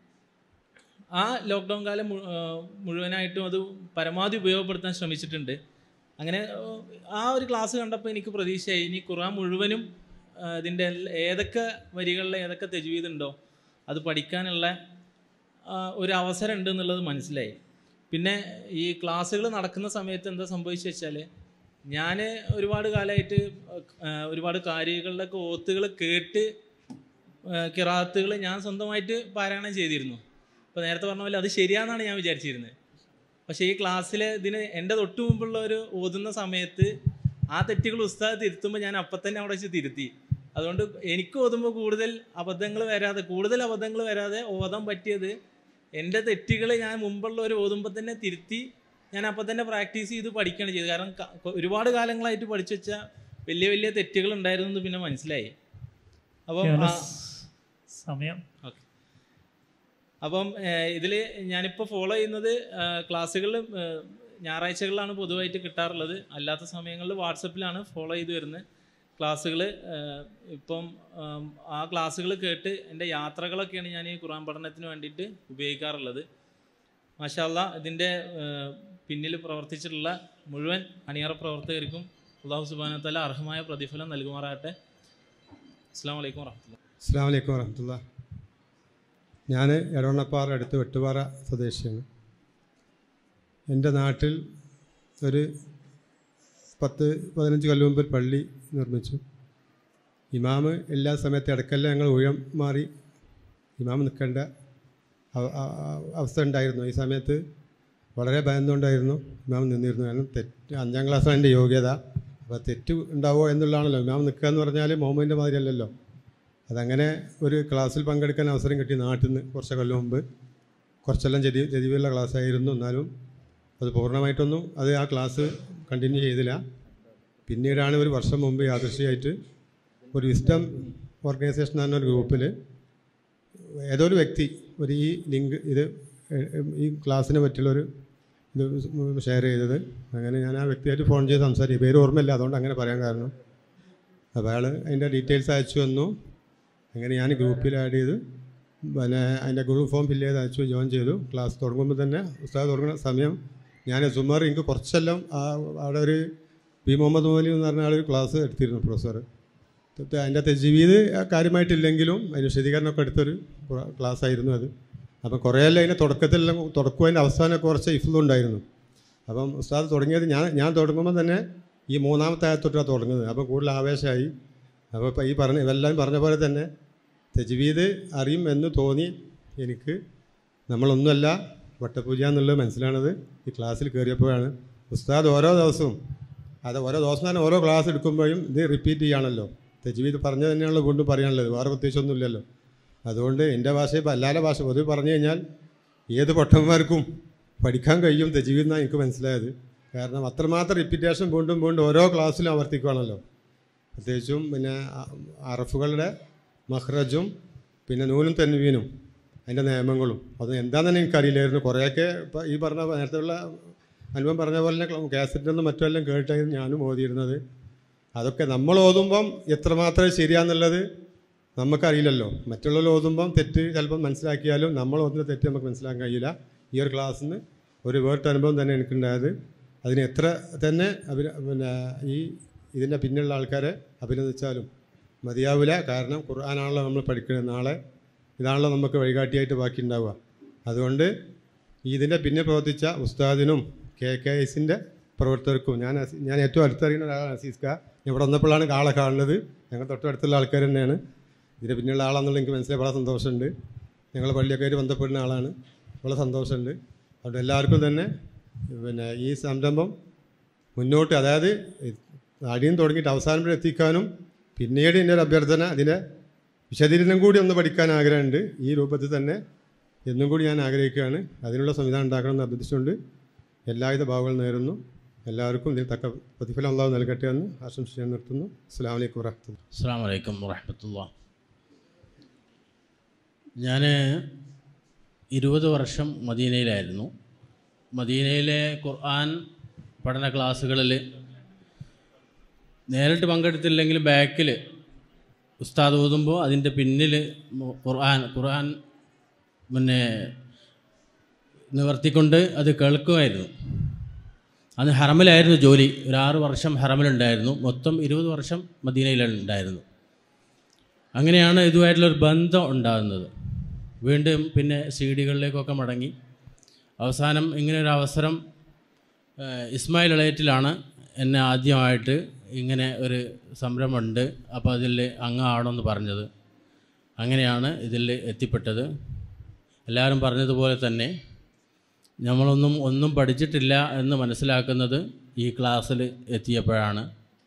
E: ആ ലോക്ക്ഡൗൺ കാലം മുഴുവനായിട്ടും അത് പരമാവധി ഉപയോഗപ്പെടുത്താൻ ശ്രമിച്ചിട്ടുണ്ട്. അങ്ങനെ ആ ഒരു ക്ലാസ് കണ്ടപ്പോൾ എനിക്ക് പ്രതീക്ഷയായി, ഇനി ഖുർആൻ മുഴുവനും ഇതിൻ്റെ ഏതൊക്കെ വരികളിൽ ഏതൊക്കെ തജ്വീദ് ഉണ്ടോ അത് പഠിക്കാനുള്ള ഒരു അവസരം ഉണ്ട് എന്നുള്ളത് മനസ്സിലായി. പിന്നെ ഈ ക്ലാസ്സുകൾ നടക്കുന്ന സമയത്ത് എന്താ സംഭവിച്ചു വെച്ചാൽ, ഞാൻ ഒരുപാട് കാലമായിട്ട് ഒരുപാട് കാര്യങ്ങളുടെയൊക്കെ ഓത്തുകൾ കേട്ട് കിറാത്തുകൾ ഞാൻ സ്വന്തമായിട്ട് പാരായണം ചെയ്തിരുന്നു. അപ്പോൾ നേരത്തെ പറഞ്ഞ പോലെ അത് ശരിയാണെന്നാണ് ഞാൻ വിചാരിച്ചിരുന്നത്. പക്ഷേ ഈ ക്ലാസ്സിൽ ഇതിന് എൻ്റെ തൊട്ട് മുമ്പുള്ള ഒരു ഓതുന്ന സമയത്ത് ആ തെറ്റുകൾ ഉസ്താദ് തിരുത്തുമ്പോൾ ഞാൻ അപ്പം തന്നെ അവിടെ വെച്ച് തിരുത്തി. അതുകൊണ്ട് എനിക്ക് ഓതുമ്പോൾ കൂടുതൽ അബദ്ധങ്ങൾ വരാതെ കൂടുതൽ അബദ്ധങ്ങൾ വരാതെ ഓതാൻ പറ്റിയത് എൻ്റെ തെറ്റുകൾ ഞാൻ മുമ്പുള്ള ഒരു ഓതുമ്പോൾ തന്നെ തിരുത്തി ഞാൻ അപ്പം തന്നെ പ്രാക്ടീസ് ചെയ്ത് പഠിക്കുകയാണ് ചെയ്തത്. കാരണം ഒരുപാട് കാലങ്ങളായിട്ട് പഠിച്ചു വെച്ചാൽ വലിയ വലിയ തെറ്റുകൾ ഉണ്ടായിരുന്നു എന്ന് പിന്നെ മനസ്സിലായി. അപ്പം
B: സമയം
E: ഓക്കെ. അപ്പം ഇതിൽ ഞാനിപ്പോൾ ഫോളോ ചെയ്യുന്നത് ക്ലാസ്സുകളിൽ ഞായറാഴ്ചകളിലാണ് പൊതുവായിട്ട് കിട്ടാറുള്ളത്. അല്ലാത്ത സമയങ്ങളിൽ വാട്സപ്പിലാണ് ഫോളോ ചെയ്ത് വരുന്നത് ക്ലാസ്സുകൾ. ഇപ്പം ആ ക്ലാസ്സുകൾ കേട്ട് എൻ്റെ യാത്രകളൊക്കെയാണ് ഞാൻ ഈ ഖുർആൻ പഠനത്തിന് വേണ്ടിയിട്ട് ഉപയോഗിക്കാറുള്ളത്. മാഷാ അല്ലാ, ഇതിൻ്റെ പിന്നിൽ പ്രവർത്തിച്ചിട്ടുള്ള മുഴുവൻ അണിയറ പ്രവർത്തകർക്കും അല്ലാഹു സുബ്ഹാനഹു വ തആല അർഹമായ പ്രതിഫലം നൽകുമാറാകട്ടെ. അസ്സലാമു അലൈക്കും വറഹ്മത്തുള്ളാഹി.
F: അസ്സലാമു അലൈക്കും വറഹ്മത്തുള്ളാഹി. ഞാൻ എടവണ്ണപ്പാറ അടുത്ത് വെട്ടുപാറ സ്വദേശിയാണ്. എൻ്റെ നാട്ടിൽ ഒരു പത്ത് പതിനഞ്ച് കൊല്ലം മുമ്പ് പള്ളി നിർമ്മിച്ചു. ഇമാമ് എല്ലാ സമയത്തും ഇടയ്ക്കെല്ലാം ഞങ്ങൾ ഊഴം മാറി ഇമാമ് നിൽക്കേണ്ട അവസ്ഥ ഉണ്ടായിരുന്നു. ഈ സമയത്ത് വളരെ ഭയന്നുകൊണ്ടായിരുന്നു ഇമാമ് നിന്നിരുന്നു. കാരണം തെറ്റ് അഞ്ചാം ക്ലാസ്സാണ് എൻ്റെ യോഗ്യത. അപ്പോൾ തെറ്റ് ഉണ്ടാവുമോ എന്നുള്ളതാണല്ലോ. ഇമാമ് നിൽക്കുക എന്ന് പറഞ്ഞാൽ മുഹമ്മദിൻ്റെ മാതിരി അല്ലല്ലോ. അതങ്ങനെ ഒരു ക്ലാസ്സിൽ പങ്കെടുക്കാൻ അവസരം കിട്ടി നാട്ടിൽ നിന്ന് കുറച്ച് കൊല്ലം മുമ്പ്. കുറച്ചെല്ലാം ജതി ജതിവുള്ള ക്ലാസ്സായിരുന്നു. എന്നാലും അത് പൂർണ്ണമായിട്ടൊന്നും അത് ആ ക്ലാസ് കണ്ടിന്യൂ ചെയ്തില്ല. പിന്നീടാണ് ഒരു വർഷം മുമ്പ് യാദൃശ്ചികമായിട്ട് ഒരു വിസ്ഡം ഓർഗനൈസേഷൻ എന്ന ഒരു ഗ്രൂപ്പിൽ ഏതോ ഒരു വ്യക്തി ഒരു ഈ ലിങ്ക് ഇത് ഈ ക്ലാസ്സിനെ പറ്റിയുള്ളൊരു ഇത് ഷെയർ ചെയ്തത്. അങ്ങനെ ഞാൻ ആ വ്യക്തിയായിട്ട് ഫോൺ ചെയ്ത് സംസാരിക്കും. പേര് ഓർമ്മയില്ല, അതുകൊണ്ട് അങ്ങനെ പറയാൻ കാരണം. അപ്പോൾ അയാൾ അതിൻ്റെ ഡീറ്റെയിൽസ് അയച്ചു വന്നു. അങ്ങനെ ഞാൻ ഗ്രൂപ്പിൽ ആഡ് ചെയ്ത് പിന്നെ അതിൻ്റെ ഗ്രൂപ്പ് ഫോം ഫില്ല് ചെയ്ത് അയച്ചു, ജോയിൻ ചെയ്തു. ക്ലാസ് തുടങ്ങുമ്പോൾ തന്നെ ഉസ്താദ് തുടങ്ങുന്ന സമയം ഞാൻ സുമാർ എനിക്ക് കുറച്ചെല്ലാം അവിടെ ഒരു പി മുഹമ്മദ് മൗലി എന്ന് പറഞ്ഞ ആളൊരു ക്ലാസ് എടുത്തിരുന്നു പ്രൊഫസർ. അതിൻ്റെ തജ്വീദ് കാര്യമായിട്ടില്ലെങ്കിലും അതിന് വിശദീകരണമൊക്കെ എടുത്തൊരു ക്ലാസ് ആയിരുന്നു അത്. അപ്പം കുറേയെല്ലാം അതിൻ്റെ തുടക്കത്തിലെല്ലാം തുടക്കും അതിൻ്റെ അവസാനമൊക്കെ കുറച്ച് ഇഫ്ലുണ്ടായിരുന്നു. അപ്പം ഉസ്താദ് തുടങ്ങിയത് ഞാൻ ഞാൻ തുടങ്ങുമ്പോൾ തന്നെ ഈ മൂന്നാമത്തെ ആയത്തൊട്ടാണ് തുടങ്ങുന്നത്. അപ്പം കൂടുതൽ ആവേശമായി. അപ്പോൾ ഇപ്പം ഈ പറഞ്ഞ ഇതെല്ലാം പറഞ്ഞ പോലെ തന്നെ തജ്വീദ് അറിയും എന്ന് തോന്നി എനിക്ക്. നമ്മളൊന്നുമല്ല വട്ടപൂജ എന്നുള്ളത് മനസ്സിലാണത് ഈ ക്ലാസ്സിൽ കയറിയപ്പോഴാണ്. ഉസ്താദ് ഓരോ ദിവസവും അത് ഓരോ ദിവസം തന്നെ ഓരോ ക്ലാസ് എടുക്കുമ്പോഴും ഇത് റിപ്പീറ്റ് ചെയ്യുകയാണല്ലോ. തജ്വീദ് പറഞ്ഞത് തന്നെയാണല്ലോ വീണ്ടും പറയാനുള്ളത്, വേറെ പ്രത്യേകിച്ചൊന്നുമില്ലല്ലോ. അതുകൊണ്ട് എൻ്റെ ഭാഷ ഇപ്പോൾ എല്ലാവരുടെ ഭാഷ പൊതുവെ പറഞ്ഞു കഴിഞ്ഞാൽ ഏത് പൊട്ടന്മാർക്കും പഠിക്കാൻ കഴിയും തജ്വീദ് എന്നാണ് എനിക്ക് മനസ്സിലായത്. കാരണം അത്രമാത്രം റിപ്പീറ്റേഷൻ വീണ്ടും വീണ്ടും ഓരോ ക്ലാസ്സിലും ആവർത്തിക്കുകയാണല്ലോ. പ്രത്യേകിച്ചും പിന്നെ അറഫുകളുടെ മഹ്റജും പിന്നെ നൂനും തൻവീനും അതിൻ്റെ നിയമങ്ങളും അത് എന്താണെന്ന് എനിക്കറിയില്ലായിരുന്നു. കുറേയൊക്കെ ഇപ്പോൾ ഈ പറഞ്ഞ നേരത്തെ ഉള്ള അനുഭവം പറഞ്ഞ പോലെ തന്നെ കാസറ്റിനൊന്നും മറ്റെല്ലാം കേട്ടായിരുന്നു ഞാനും ഓതിയിരുന്നത്. അതൊക്കെ നമ്മൾ ഓതുമ്പം എത്രമാത്രം ശരിയാണെന്നുള്ളത് നമുക്കറിയില്ലല്ലോ. മറ്റുള്ളവർ ഓതുമ്പം തെറ്റ് ചിലപ്പം മനസ്സിലാക്കിയാലും നമ്മൾ ഓതുന്ന തെറ്റ് നമുക്ക് മനസ്സിലാക്കാൻ കഴിയില്ല. ഈ ഒരു ക്ലാസ്സിൽ നിന്ന് ഒരു വേറിട്ട അനുഭവം തന്നെ എനിക്കുണ്ടായത്. അതിന് എത്ര തന്നെ അഭിന പിന്നെ ഈ ഇതിൻ്റെ പിന്നിലുള്ള ആൾക്കാരെ അഭിനന്ദിച്ചാലും മതിയാവില്ല. കാരണം ഖുർആനാണല്ലോ നമ്മൾ പഠിക്കുന്നത്. നാളെ ഇതാണല്ലോ നമുക്ക് വഴികാട്ടിയായിട്ട് ബാക്കി ഉണ്ടാവുക. അതുകൊണ്ട് ഇതിൻ്റെ പിന്നെ പ്രവർത്തിച്ച ഉസ്താദിനും കെ കെ എസിൻ്റെ പ്രവർത്തകർക്കും ഞാൻ ഞാൻ ഏറ്റവും അടുത്തറിയുന്ന ഒരാളാണ് അസീസ്ക. ഞാൻ ഇവിടെ വന്നപ്പോഴാണ് ആളെ കാണുന്നത്. ഞങ്ങൾ തൊട്ടടുത്തുള്ള ആൾക്കാർ തന്നെയാണ്. ഇതിൻ്റെ പിന്നിലുള്ള ആളാണെന്നുള്ള എനിക്ക് മനസ്സിലായി വളരെ സന്തോഷമുണ്ട്. ഞങ്ങൾ പള്ളിയൊക്കെ ആയിട്ട് ബന്ധപ്പെടുന്ന ആളാണ്. വളരെ സന്തോഷമുണ്ട്. അതുകൊണ്ട് എല്ലാവർക്കും തന്നെ പിന്നെ ഈ സംരംഭം മുന്നോട്ട്, അതായത് അടിയും തുടങ്ങിയിട്ട് അവസാനം വരെ എത്തിക്കാനും, പിന്നീട് എൻ്റെ ഒരു അഭ്യർത്ഥന അതിൻ്റെ വിശദീകരണം കൂടി ഒന്ന് പഠിക്കാൻ ആഗ്രഹമുണ്ട്. ഈ രൂപത്തിൽ തന്നെ എന്നും കൂടി ഞാൻ ആഗ്രഹിക്കുകയാണ്. അതിനുള്ള സംവിധാനം ഉണ്ടാക്കണമെന്ന് അഭ്യർത്ഥിച്ചുകൊണ്ട് എല്ലാവിധ ഭാവങ്ങളും നേരുന്നു. എല്ലാവർക്കും ഇതിന് തക്ക പ്രതിഫലം അള്ളാഹു നൽകട്ടെ എന്ന് ആശംസിച്ച് ഞാൻ നിർത്തുന്നു. അസ്സലാമു അലൈക്കും വറഹ്മത്തുള്ളാഹി.
G: അസ്സലാമു അലൈക്കും വറഹ്മത്തുള്ളാഹി. ഞാൻ ഇരുപത് വർഷം മദീനയിലായിരുന്നു. മദീനയിലെ ഖുർആൻ പഠന ക്ലാസ്സുകളിൽ നേരിട്ട് പങ്കെടുത്തില്ലെങ്കിലും ബാക്കിൽ ഉസ്താദ് ഓതുമ്പോൾ അതിൻ്റെ പിന്നിൽ ഖുർആൻ ഖുർആൻ പിന്നെ നിവർത്തിക്കൊണ്ട് അത് കേൾക്കുമായിരുന്നു. അന്ന് ഹറമിലായിരുന്നു ജോലി. ഒരു ആറ് വർഷം ഹറമിലുണ്ടായിരുന്നു. മൊത്തം ഇരുപത് വർഷം മദീനയിലുണ്ടായിരുന്നു. അങ്ങനെയാണ് ഇതുമായിട്ടുള്ളൊരു ബന്ധം ഉണ്ടാകുന്നത്. വീണ്ടും പിന്നെ സി ഡികളിലേക്കൊക്കെ മടങ്ങി അവസാനം ഇങ്ങനൊരു അവസരം ഇസ്മായിൽ ഇളയറ്റിലാണ് എന്നെ ആദ്യമായിട്ട് ഇങ്ങനെ ഒരു സംരംഭമുണ്ട്, അപ്പോൾ അതിൽ അംഗമാണെന്ന് പറഞ്ഞത്. അങ്ങനെയാണ് ഇതിൽ എത്തിപ്പെട്ടത്. എല്ലാവരും പറഞ്ഞതുപോലെ തന്നെ നമ്മളൊന്നും ഒന്നും പഠിച്ചിട്ടില്ല എന്ന് മനസ്സിലാക്കുന്നത് ഈ ക്ലാസ്സിൽ എത്തിയപ്പോഴാണ്.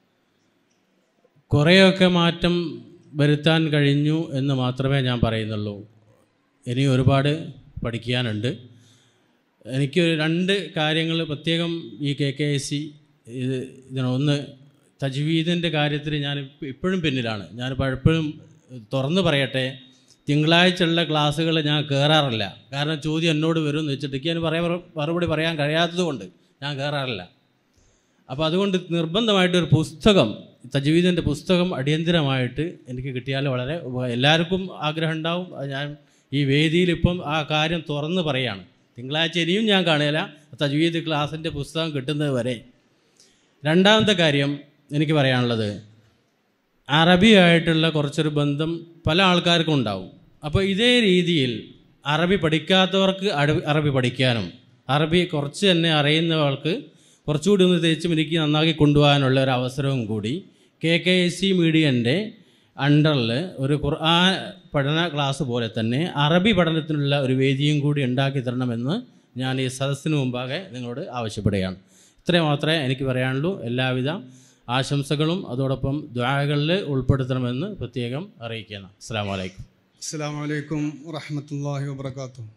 G: കുറേയൊക്കെ മാറ്റം വരുത്താൻ കഴിഞ്ഞു എന്ന് മാത്രമേ ഞാൻ പറയുന്നുള്ളൂ. ഇനി ഒരുപാട് പഠിക്കാനുണ്ട്. എനിക്ക് രണ്ട് കാര്യങ്ങൾ പ്രത്യേകം ഈ കെ കെ എസ് സി ഇത് ഇതിനൊന്ന് തജ്വീദിൻ്റെ കാര്യത്തിൽ ഞാൻ ഇപ്പോഴും പിന്നിലാണ്. ഞാൻ പലപ്പോഴും തുറന്ന് പറയട്ടെ, തിങ്കളാഴ്ചയുള്ള ക്ലാസ്സുകൾ ഞാൻ കയറാറില്ല. കാരണം ചോദ്യം എന്നോട് വരും എന്ന് വെച്ചിട്ട് ഞാൻ പറയാൻ മറുപടി പറയാൻ കഴിയാത്തത് കൊണ്ട് ഞാൻ കയറാറില്ല. അപ്പോൾ അതുകൊണ്ട് നിർബന്ധമായിട്ടൊരു പുസ്തകം, തജ്വീദിൻ്റെ പുസ്തകം അടിയന്തിരമായിട്ട് എനിക്ക് കിട്ടിയാൽ വളരെ ഉപകാരം. എല്ലാവർക്കും ആഗ്രഹം ഉണ്ടാവും. ഞാൻ ഈ വേദിയിൽ ഇപ്പം ആ കാര്യം തുറന്ന് പറയുകയാണ്. തിങ്കളാഴ്ച ഇനിയും ഞാൻ കാണില്ല തജ്വീദ് ക്ലാസിൻ്റെ പുസ്തകം കിട്ടുന്നത് വരെ. രണ്ടാമത്തെ കാര്യം എനിക്ക് പറയാനുള്ളത്, അറബിയായിട്ടുള്ള കുറച്ചൊരു ബന്ധം പല ആൾക്കാർക്കും ഉണ്ടാവും. അപ്പോൾ ഇതേ രീതിയിൽ അറബി പഠിക്കാത്തവർക്ക് അറബി പഠിക്കാനും അറബി കുറച്ച് തന്നെ അറിയുന്നവർക്ക് കുറച്ചുകൂടി ഒന്ന് തേച്ച് മിനുക്കി നന്നാക്കി കൊണ്ടുപോകാനുള്ള ഒരു അവസരവും കൂടി കെ കെ എസ് സി മീഡിയൻ്റെ അണ്ടറിൽ ഒരു ഖുർആൻ പഠന ക്ലാസ് പോലെ തന്നെ അറബി പഠനത്തിനുള്ള ഒരു വേദിയും കൂടി ഉണ്ടാക്കി തരണമെന്ന് ഞാൻ ഈ സദസ്സിന് മുമ്പാകെ നിങ്ങളോട് ആവശ്യപ്പെടുകയാണ്. ഇത്രയും മാത്രമേ എനിക്ക് പറയാനുള്ളൂ. എല്ലാവിധ ആശംസകളും അതോടൊപ്പം ദുആകളിൽ ഉൾപ്പെടുത്തണമെന്ന് പ്രത്യേകം അറിയിക്കുകയാണ്. അസ്സലാമു അലൈക്കും.
C: അസ്സലാമു അലൈക്കും വറഹ്മത്തുള്ളാഹി വബറകാതുഹു.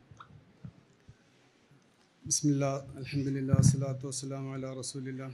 C: ബിസ്മില്ലാഹ് അൽഹംദുലില്ലാഹി വസ്സലാത്തു വസ്സലാമു അലാ റസൂലില്ലാഹ്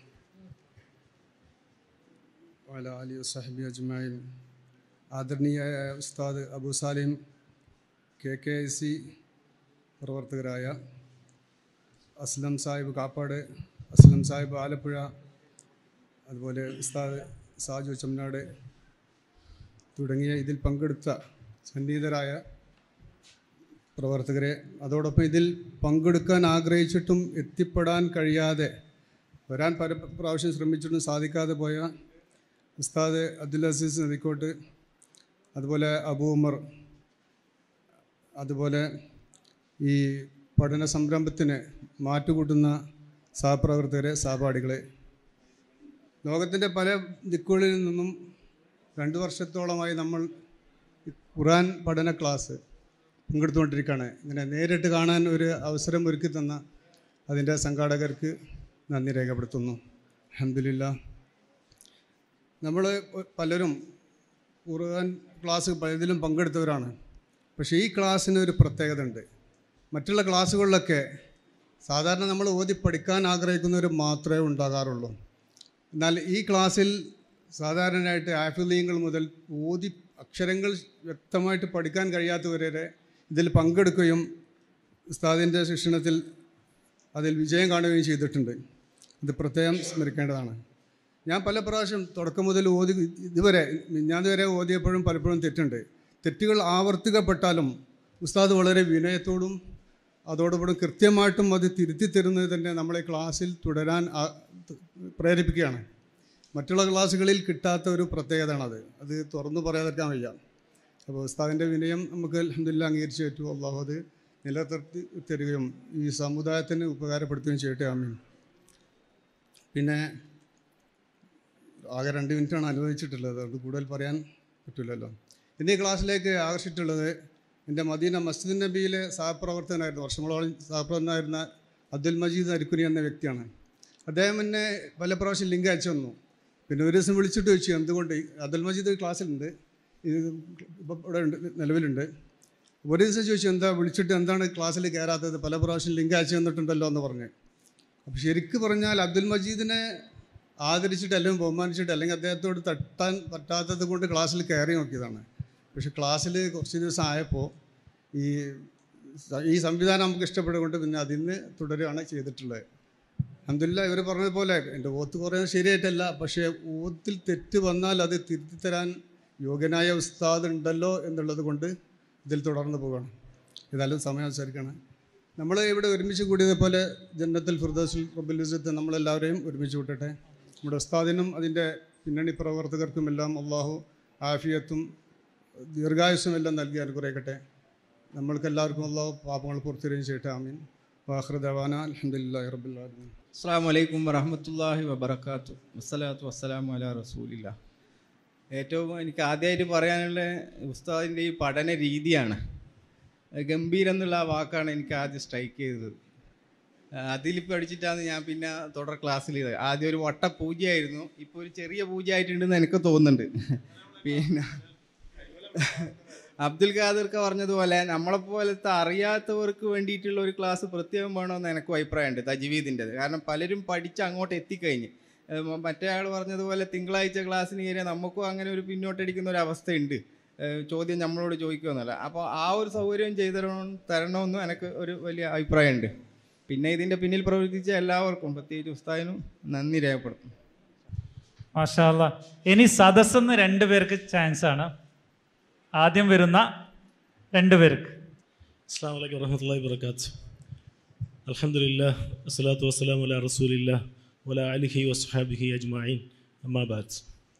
C: വഅലാ ആലിഹി വസഹ്ബിഹി അജ്മഈൻ. ആദരണീയായ ഉസ്താദ് അബൂ സാലിം, കെ കെ എസ് സി പ്രവർത്തകരായ അസ്ലം സാഹിബ് കാപ്പാട്, അസ്ലം സാഹിബ് ആലപ്പുഴ, അതുപോലെ ഉസ്താദ് സാജു ചമ്മനാട് തുടങ്ങിയ ഇതിൽ പങ്കെടുത്ത സന്നിഹിതരായ പ്രവർത്തകരെ, അതോടൊപ്പം ഇതിൽ പങ്കെടുക്കാൻ ആഗ്രഹിച്ചിട്ടും എത്തിപ്പെടാൻ കഴിയാതെ വരാൻ പല പ്രാവശ്യം ശ്രമിച്ചിട്ടും സാധിക്കാതെ പോയ ഉസ്താദ് അബ്ദുൽ അസീസ് നദിക്കോട്ട്, അതുപോലെ അബൂ ഉമർ, അതുപോലെ ഈ പഠന സംരംഭത്തിന് മാറ്റുകൂട്ടുന്ന സഹപ്രവർത്തകരെ, സഹപാഠികളെ, ലോകത്തിൻ്റെ പല ദിക്കുകളിൽ നിന്നും രണ്ട് വർഷത്തോളമായി നമ്മൾ ഖുർആൻ പഠന ക്ലാസ് പങ്കെടുത്തുകൊണ്ടിരിക്കുകയാണ്. ഇങ്ങനെ നേരിട്ട് കാണാൻ ഒരു അവസരം ഒരുക്കി തന്ന അതിൻ്റെ സംഘാടകർക്ക് നന്ദി രേഖപ്പെടുത്തുന്നു. അൽഹംദുലില്ലാഹ്. നമ്മൾ പലരും ഖുർആൻ ക്ലാസ് പലതിലും പങ്കെടുത്തവരാണ്. പക്ഷേ ഈ ക്ലാസ്സിന് ഒരു പ്രത്യേകത ഉണ്ട്. മറ്റുള്ള ക്ലാസ്സുകളിലൊക്കെ സാധാരണ നമ്മൾ ഓതി പഠിക്കാൻ ആഗ്രഹിക്കുന്നവർ മാത്രമേ ഉണ്ടാകാറുള്ളൂ. എന്നാൽ ഈ ക്ലാസ്സിൽ സാധാരണയായിട്ട് ഹാഫിളീങ്ങൾ മുതൽ ഓതി അക്ഷരങ്ങൾ വ്യക്തമായിട്ട് പഠിക്കാൻ കഴിയാത്തവരെ ഇതിൽ പങ്കെടുക്കുകയും ഉസ്താദിൻ്റെ ശിക്ഷണത്തിൽ അതിൽ വിജയം കാണുകയും ചെയ്തിട്ടുണ്ട്. ഇത് പ്രത്യേകം സ്മരിക്കേണ്ടതാണ്. ഞാൻ പല പ്രാവശ്യം തുടക്കം മുതൽ ഓതി ഇതുവരെ ഞാനിതുവരെ ഓതിയപ്പോഴും പലപ്പോഴും തെറ്റുണ്ട്. തെറ്റുകൾ ആവർത്തിക്കപ്പെട്ടാലും ഉസ്താദ് വളരെ വിനയത്തോടും
F: അതോടുകൂടി കൃത്യമായിട്ടും അത് തിരുത്തി തരുന്നത് തന്നെ നമ്മളെ ക്ലാസ്സിൽ തുടരാൻ പ്രേരിപ്പിക്കുകയാണ്. മറ്റുള്ള ക്ലാസ്സുകളിൽ കിട്ടാത്ത ഒരു പ്രത്യേകതയാണത്. അത് തുറന്നു പറയാതിരിക്കാൻ വയ്യ. അപ്പോൾ ഉസ്താദിൻ്റെ വിനയം നമുക്ക് അൽഹംദുലില്ലാഹ് അംഗീകരിച്ച് പറ്റുമോ. അല്ലാഹു അത് നിലനിർത്തി തരികയും ഈ സമുദായത്തിന് ഉപകാരപ്പെടുത്തുകയും ചെയ്യട്ടെ. ആമീൻ. പിന്നെ ആകെ രണ്ട് മിനിറ്റാണ് അനുവദിച്ചിട്ടുള്ളത്, അത് കൂടുതൽ പറയാൻ പറ്റില്ലല്ലോ. ഇന്ന് ഈ ക്ലാസ്സിലേക്ക് ആകർഷിച്ചിട്ടുള്ളത് എൻ്റെ മദീന മസ്ജിദ് നബിയിലെ സഹപ്രവർത്തകനായിരുന്നു, വർഷങ്ങളോളം സഹപ്രവർത്തകനായിരുന്ന അബ്ദുൽ മജീദ് അരിക്കുനി എന്ന വ്യക്തിയാണ്. അദ്ദേഹം എന്നെ പല പ്രാവശ്യം ലിങ്ക് അയച്ചു തന്നു. പിന്നെ ഒരു ദിവസം വിളിച്ചിട്ട് ചോദിച്ചു എന്തുകൊണ്ട്. അബ്ദുൽ മജീദ് ക്ലാസ്സിലുണ്ട്, ഇത് ഇപ്പം ഇവിടെ ഉണ്ട്, നിലവിലുണ്ട്. ഒരു ദിവസം ചോദിച്ചു എന്താ വിളിച്ചിട്ട് എന്താണ് ക്ലാസ്സിൽ കയറാത്തത്, പല പ്രാവശ്യം ലിങ്ക് അയച്ചു തന്നിട്ടുണ്ടല്ലോ എന്ന് പറഞ്ഞ്. അപ്പോൾ ശരിക്കും പറഞ്ഞാൽ അബ്ദുൽ മജീദിനെ ആദരിച്ചിട്ട് അല്ലെങ്കിൽ ബഹുമാനിച്ചിട്ട് അല്ലെങ്കിൽ അദ്ദേഹത്തോട് തട്ടാൻ പറ്റാത്തത് കൊണ്ട് ക്ലാസ്സിൽ കയറി നോക്കിയതാണ്. പക്ഷെ ക്ലാസ്സിൽ കുറച്ച് ദിവസം ആയപ്പോൾ ഈ ഈ സംവിധാനം നമുക്ക് ഇഷ്ടപ്പെടുകൊണ്ട് പിന്നെ അതിന് തുടരുകയാണ് ചെയ്തിട്ടുള്ളത്. അൽഹംദുലില്ലാഹ് ഇവർ പറഞ്ഞതുപോലെ എൻ്റെ ഓത്ത് കുറയുന്നത് ശരിയായിട്ടല്ല, പക്ഷേ ഓത്തിൽ തെറ്റ് വന്നാൽ അത് തിരുത്തി തരാൻ യോഗ്യനായ ഉസ്താദ് ഉണ്ടല്ലോ എന്നുള്ളത് കൊണ്ട് ഇതിൽ തുടർന്ന് പോവുകയാണ്. ഏതായാലും സമയം അനുസരിക്കണം. നമ്മൾ ഇവിടെ ഒരുമിച്ച് കൂടിയതുപോലെ ജന്നത്തുൽ ഫിർദൗസിൽ റബ്ബുൽ ഇസ്സത്ത് നമ്മളെല്ലാവരെയും ഒരുമിച്ച് കൂട്ടട്ടെ. നമ്മുടെ ഉസ്താദിനും അതിൻ്റെ പിന്നണി പ്രവർത്തകർക്കുമെല്ലാം അള്ളാഹു ആഫിയത്തും ദീർഘായുസ്സും എല്ലാം നൽകി അനുഗ്രഹിക്കട്ടെ. നമ്മൾക്കെല്ലാവർക്കും അള്ളാഹു പാപങ്ങൾ പുറത്തിരിയും ചെയ്യട്ടെ. ആമീൻ. വാഖിറു ദഅവാന അൽഹംദുലില്ലാഹി റബ്ബിൽ ആലമീൻ.
H: അസ്സലാമു അലൈക്കും വറഹ്മത്തുള്ളാഹി വബറകാതുഹു. വസ്സലാത്തു വസ്സലാമു അലാ റസൂലില്ലാഹ്. ഏറ്റവും എനിക്ക് ആദ്യമായിട്ട് പറയാനുള്ള ഉസ്താദിൻ്റെ ഈ പഠന രീതിയാണ്. ഗംഭീരം എന്നുള്ള ആ വാക്കാണ് എനിക്ക് ആദ്യം സ്ട്രൈക്ക് ചെയ്തത്. അതിൽ പഠിച്ചിട്ടാണ് ഞാൻ പിന്നെ തുടർ ക്ലാസ്സിൽ ചെയ്തത്. ആദ്യം ഒരു വട്ട പൂജയായിരുന്നു, ഇപ്പോൾ ഒരു ചെറിയ പൂജ ആയിട്ടുണ്ടെന്ന് എനിക്ക് തോന്നുന്നുണ്ട്. പിന്നെ അബ്ദുൽ ഖാദിർക്ക് പറഞ്ഞതുപോലെ നമ്മളെപ്പോലത്തെ അറിയാത്തവർക്ക് വേണ്ടിയിട്ടുള്ള ഒരു ക്ലാസ് പ്രത്യേകം വേണമെന്ന് എനിക്കും അഭിപ്രായമുണ്ട് തജ്വീദിൻ്റെത്. കാരണം പലരും പഠിച്ച് അങ്ങോട്ട് എത്തിക്കഴിഞ്ഞ്, മറ്റേ ആൾ പറഞ്ഞതുപോലെ തിങ്കളാഴ്ച ക്ലാസ്സിന് കയറിയാൽ നമുക്കും അങ്ങനെ ഒരു പിന്നോട്ടടിക്കുന്ന ഒരു അവസ്ഥയുണ്ട്, ചോദ്യം നമ്മളോട് ചോദിക്കുമെന്നല്ല. അപ്പോൾ ആ ഒരു സൗകര്യം ചെയ്തു തരണമെന്നും എനിക്ക് ഒരു വലിയ അഭിപ്രായമുണ്ട്. പിന്നെ ഇതിൻ്റെ പിന്നിൽ പ്രവർത്തിച്ച എല്ലാവർക്കും പ്രത്യേകിച്ച് ഉസ്താദിനും നന്ദി രേഖപ്പെടുത്തും.
B: മാഷാ അല്ലാ. ഇനി സദസ്സെന്ന് രണ്ട് പേർക്ക് ചാൻസ് ആണ്. ആദ്യം വരുന്ന രണ്ട് പേർക്ക്.
I: അസ്സലാമു അലൈക്കും വറഹ്മത്തുള്ളാഹി വബറകാതുഹു. അൽഹംദുലില്ലാഹ് വസ്സലാത്തു വസ്സലാമു അലാ റസൂലില്ലാഹ് വഅലാ ആലിഹി വസ്ഹബിഹി അജ്മഈൻ. അമ്മാ ബഅദ്.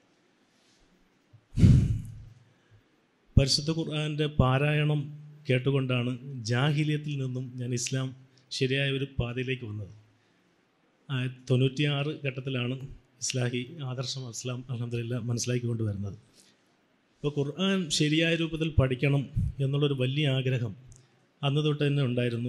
I: പരിശുദ്ധ ഖുർആൻ്റെ പാരായണം കേട്ടുകൊണ്ടാണ് ജാഹിലിയത്തിൽ നിന്നും ഞാൻ ഇസ്ലാം ശരിയായ ഒരു പാതയിലേക്ക് വന്നത്. തൊണ്ണൂറ്റിയാറ് ഘട്ടത്തിലാണ് ഇസ്ലാഹി ആദർശം ഇസ്ലാം അൽഹംദുലില്ലാഹ് മനസ്സിലാക്കി കൊണ്ടുവരുന്നത്. ഇപ്പോൾ ഖുർആൻ ശരിയായ രൂപത്തിൽ പഠിക്കണം എന്നുള്ളൊരു വലിയ ആഗ്രഹം അന്ന് തൊട്ട് തന്നെ ഉണ്ടായിരുന്നു.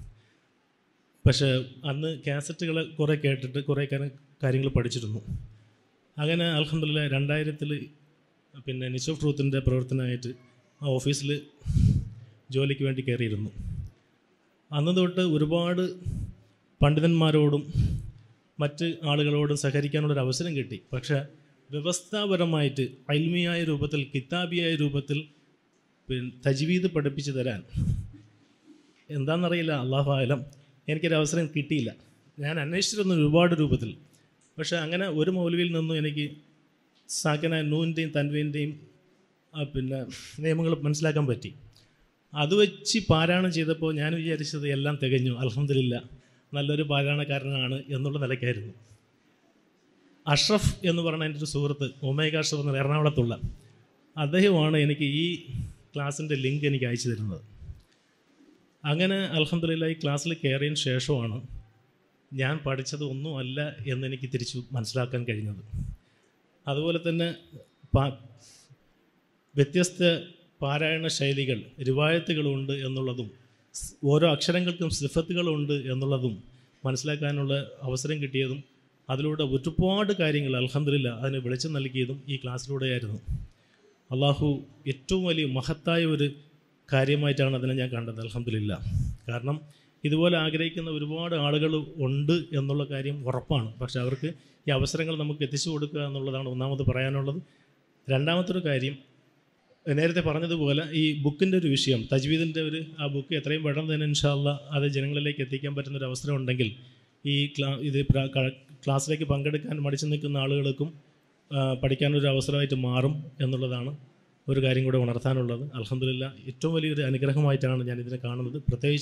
I: പക്ഷേ അന്ന് കാസറ്റുകൾ കുറേ കേട്ടിട്ട് കുറേ കാര്യങ്ങൾ പഠിച്ചിരുന്നു. അങ്ങനെ അൽഹംദുലില്ലാഹ് രണ്ടായിരത്തിൽ പിന്നെ നിച്ച് ഓഫ് ട്രൂത്തിൻ്റെ പ്രവർത്തനമായിട്ട് ആ ഓഫീസിൽ ജോലിക്ക് വേണ്ടി കയറിയിരുന്നു. അന്ന് തൊട്ട് ഒരുപാട് പണ്ഡിതന്മാരോടും മറ്റ് ആളുകളോടും സഹകരിക്കാനുള്ളൊരു അവസരം കിട്ടി. പക്ഷേ വ്യവസ്ഥാപരമായിട്ട് അൽമിയായ രൂപത്തിൽ കിതാബിയായ രൂപത്തിൽ പിന്നെ തജ്വീദ് പഠിപ്പിച്ച് തരാൻ എന്താണെന്നറിയില്ല, അല്ലാഹു ആലം, എനിക്കൊരു അവസരം കിട്ടിയില്ല. ഞാൻ അന്വേഷിച്ചിരുന്നു ഒരുപാട് രൂപത്തിൽ. പക്ഷേ അങ്ങനെ ഒരു മൗലവിയിൽ നിന്നും എനിക്ക് സാക്കന നൂൻ്റെയും തൻവീൻ്റെയും പിന്നെ നിയമങ്ങൾ മനസ്സിലാക്കാൻ പറ്റി. അത് വെച്ച് പാരായണം ചെയ്തപ്പോൾ ഞാൻ വിചാരിച്ചത് എല്ലാം തികഞ്ഞു, അൽഹംദുലില്ലാഹ് നല്ലൊരു പാരായണക്കാരനാണ് എന്നുള്ള നിലയ്ക്കായിരുന്നു. അഷ്റഫ് എന്ന് പറഞ്ഞ എൻ്റെ ഒരു സുഹൃത്ത്, ഒമേഗ അഷ്റഫ് എന്ന എറണാകുളത്തുള്ള അദ്ദേഹമാണ് എനിക്ക് ഈ ക്ലാസ്സിൻ്റെ ലിങ്ക് എനിക്ക് അയച്ചു തരുന്നത്. അങ്ങനെ അൽഹംദുലില്ലാഹ് ഈ ക്ലാസ്സിൽ കയറിയതിന് ശേഷമാണ് ഞാൻ പഠിച്ചത് ഒന്നുമല്ല എന്നെനിക്ക് തിരിച്ചു മനസ്സിലാക്കാൻ കഴിഞ്ഞത്. അതുപോലെ തന്നെ പാ വ്യത്യസ്ത പാരായണ ശൈലികൾ, റിവായത്തുകളുണ്ട് എന്നുള്ളതും ഓരോ അക്ഷരങ്ങൾക്കും സിഫത്തുകളുണ്ട് എന്നുള്ളതും മനസ്സിലാക്കാനുള്ള അവസരം കിട്ടിയതും അതിലൂടെ ഒരുപാട് കാര്യങ്ങൾ അൽഹംദുലില്ലാഹ് അതിന് വെളിച്ചം നൽകിയതും ഈ ക്ലാസ്സിലൂടെയായിരുന്നു. അള്ളാഹു ഏറ്റവും വലിയ മഹത്തായ ഒരു കാര്യമായിട്ടാണ് അതിനെ ഞാൻ കണ്ടത്, അൽഹംദുലില്ലാഹ്. കാരണം ഇതുപോലെ ആഗ്രഹിക്കുന്ന ഒരുപാട് ആളുകൾ ഉണ്ട് എന്നുള്ള കാര്യം ഉറപ്പാണ്. പക്ഷേ അവർക്ക് ഈ അവസരങ്ങൾ നമുക്ക് എത്തിച്ചു കൊടുക്കുക എന്നുള്ളതാണ് ഒന്നാമത് പറയാനുള്ളത്. രണ്ടാമത്തൊരു കാര്യം, നേരത്തെ പറഞ്ഞതുപോലെ ഈ ബുക്കിൻ്റെ ഒരു വിഷയം, തജ്വീദിൻ്റെ ഒരു ആ ബുക്ക് എത്രയും പെട്ടെന്ന് തന്നെ ഇൻഷാ അല്ലാഹ് അത് ജനങ്ങളിലേക്ക് എത്തിക്കാൻ പറ്റുന്നൊരു അവസരം ഉണ്ടെങ്കിൽ ഈ ക്ലാ ഇത് ക്ലാസ്സിലേക്ക് പങ്കെടുക്കാൻ മടിച്ചു നിൽക്കുന്ന ആളുകൾക്കും പഠിക്കാനൊരു അവസരമായിട്ട് മാറും എന്നുള്ളതാണ് ഒരു കാര്യം കൂടെ ഉണർത്താനുള്ളത്. അൽഹംദുലില്ലാഹ് ഏറ്റവും വലിയൊരു അനുഗ്രഹമായിട്ടാണ് ഞാൻ ഇതിനെ കാണുന്നത്. പ്രത്യേകിച്ചും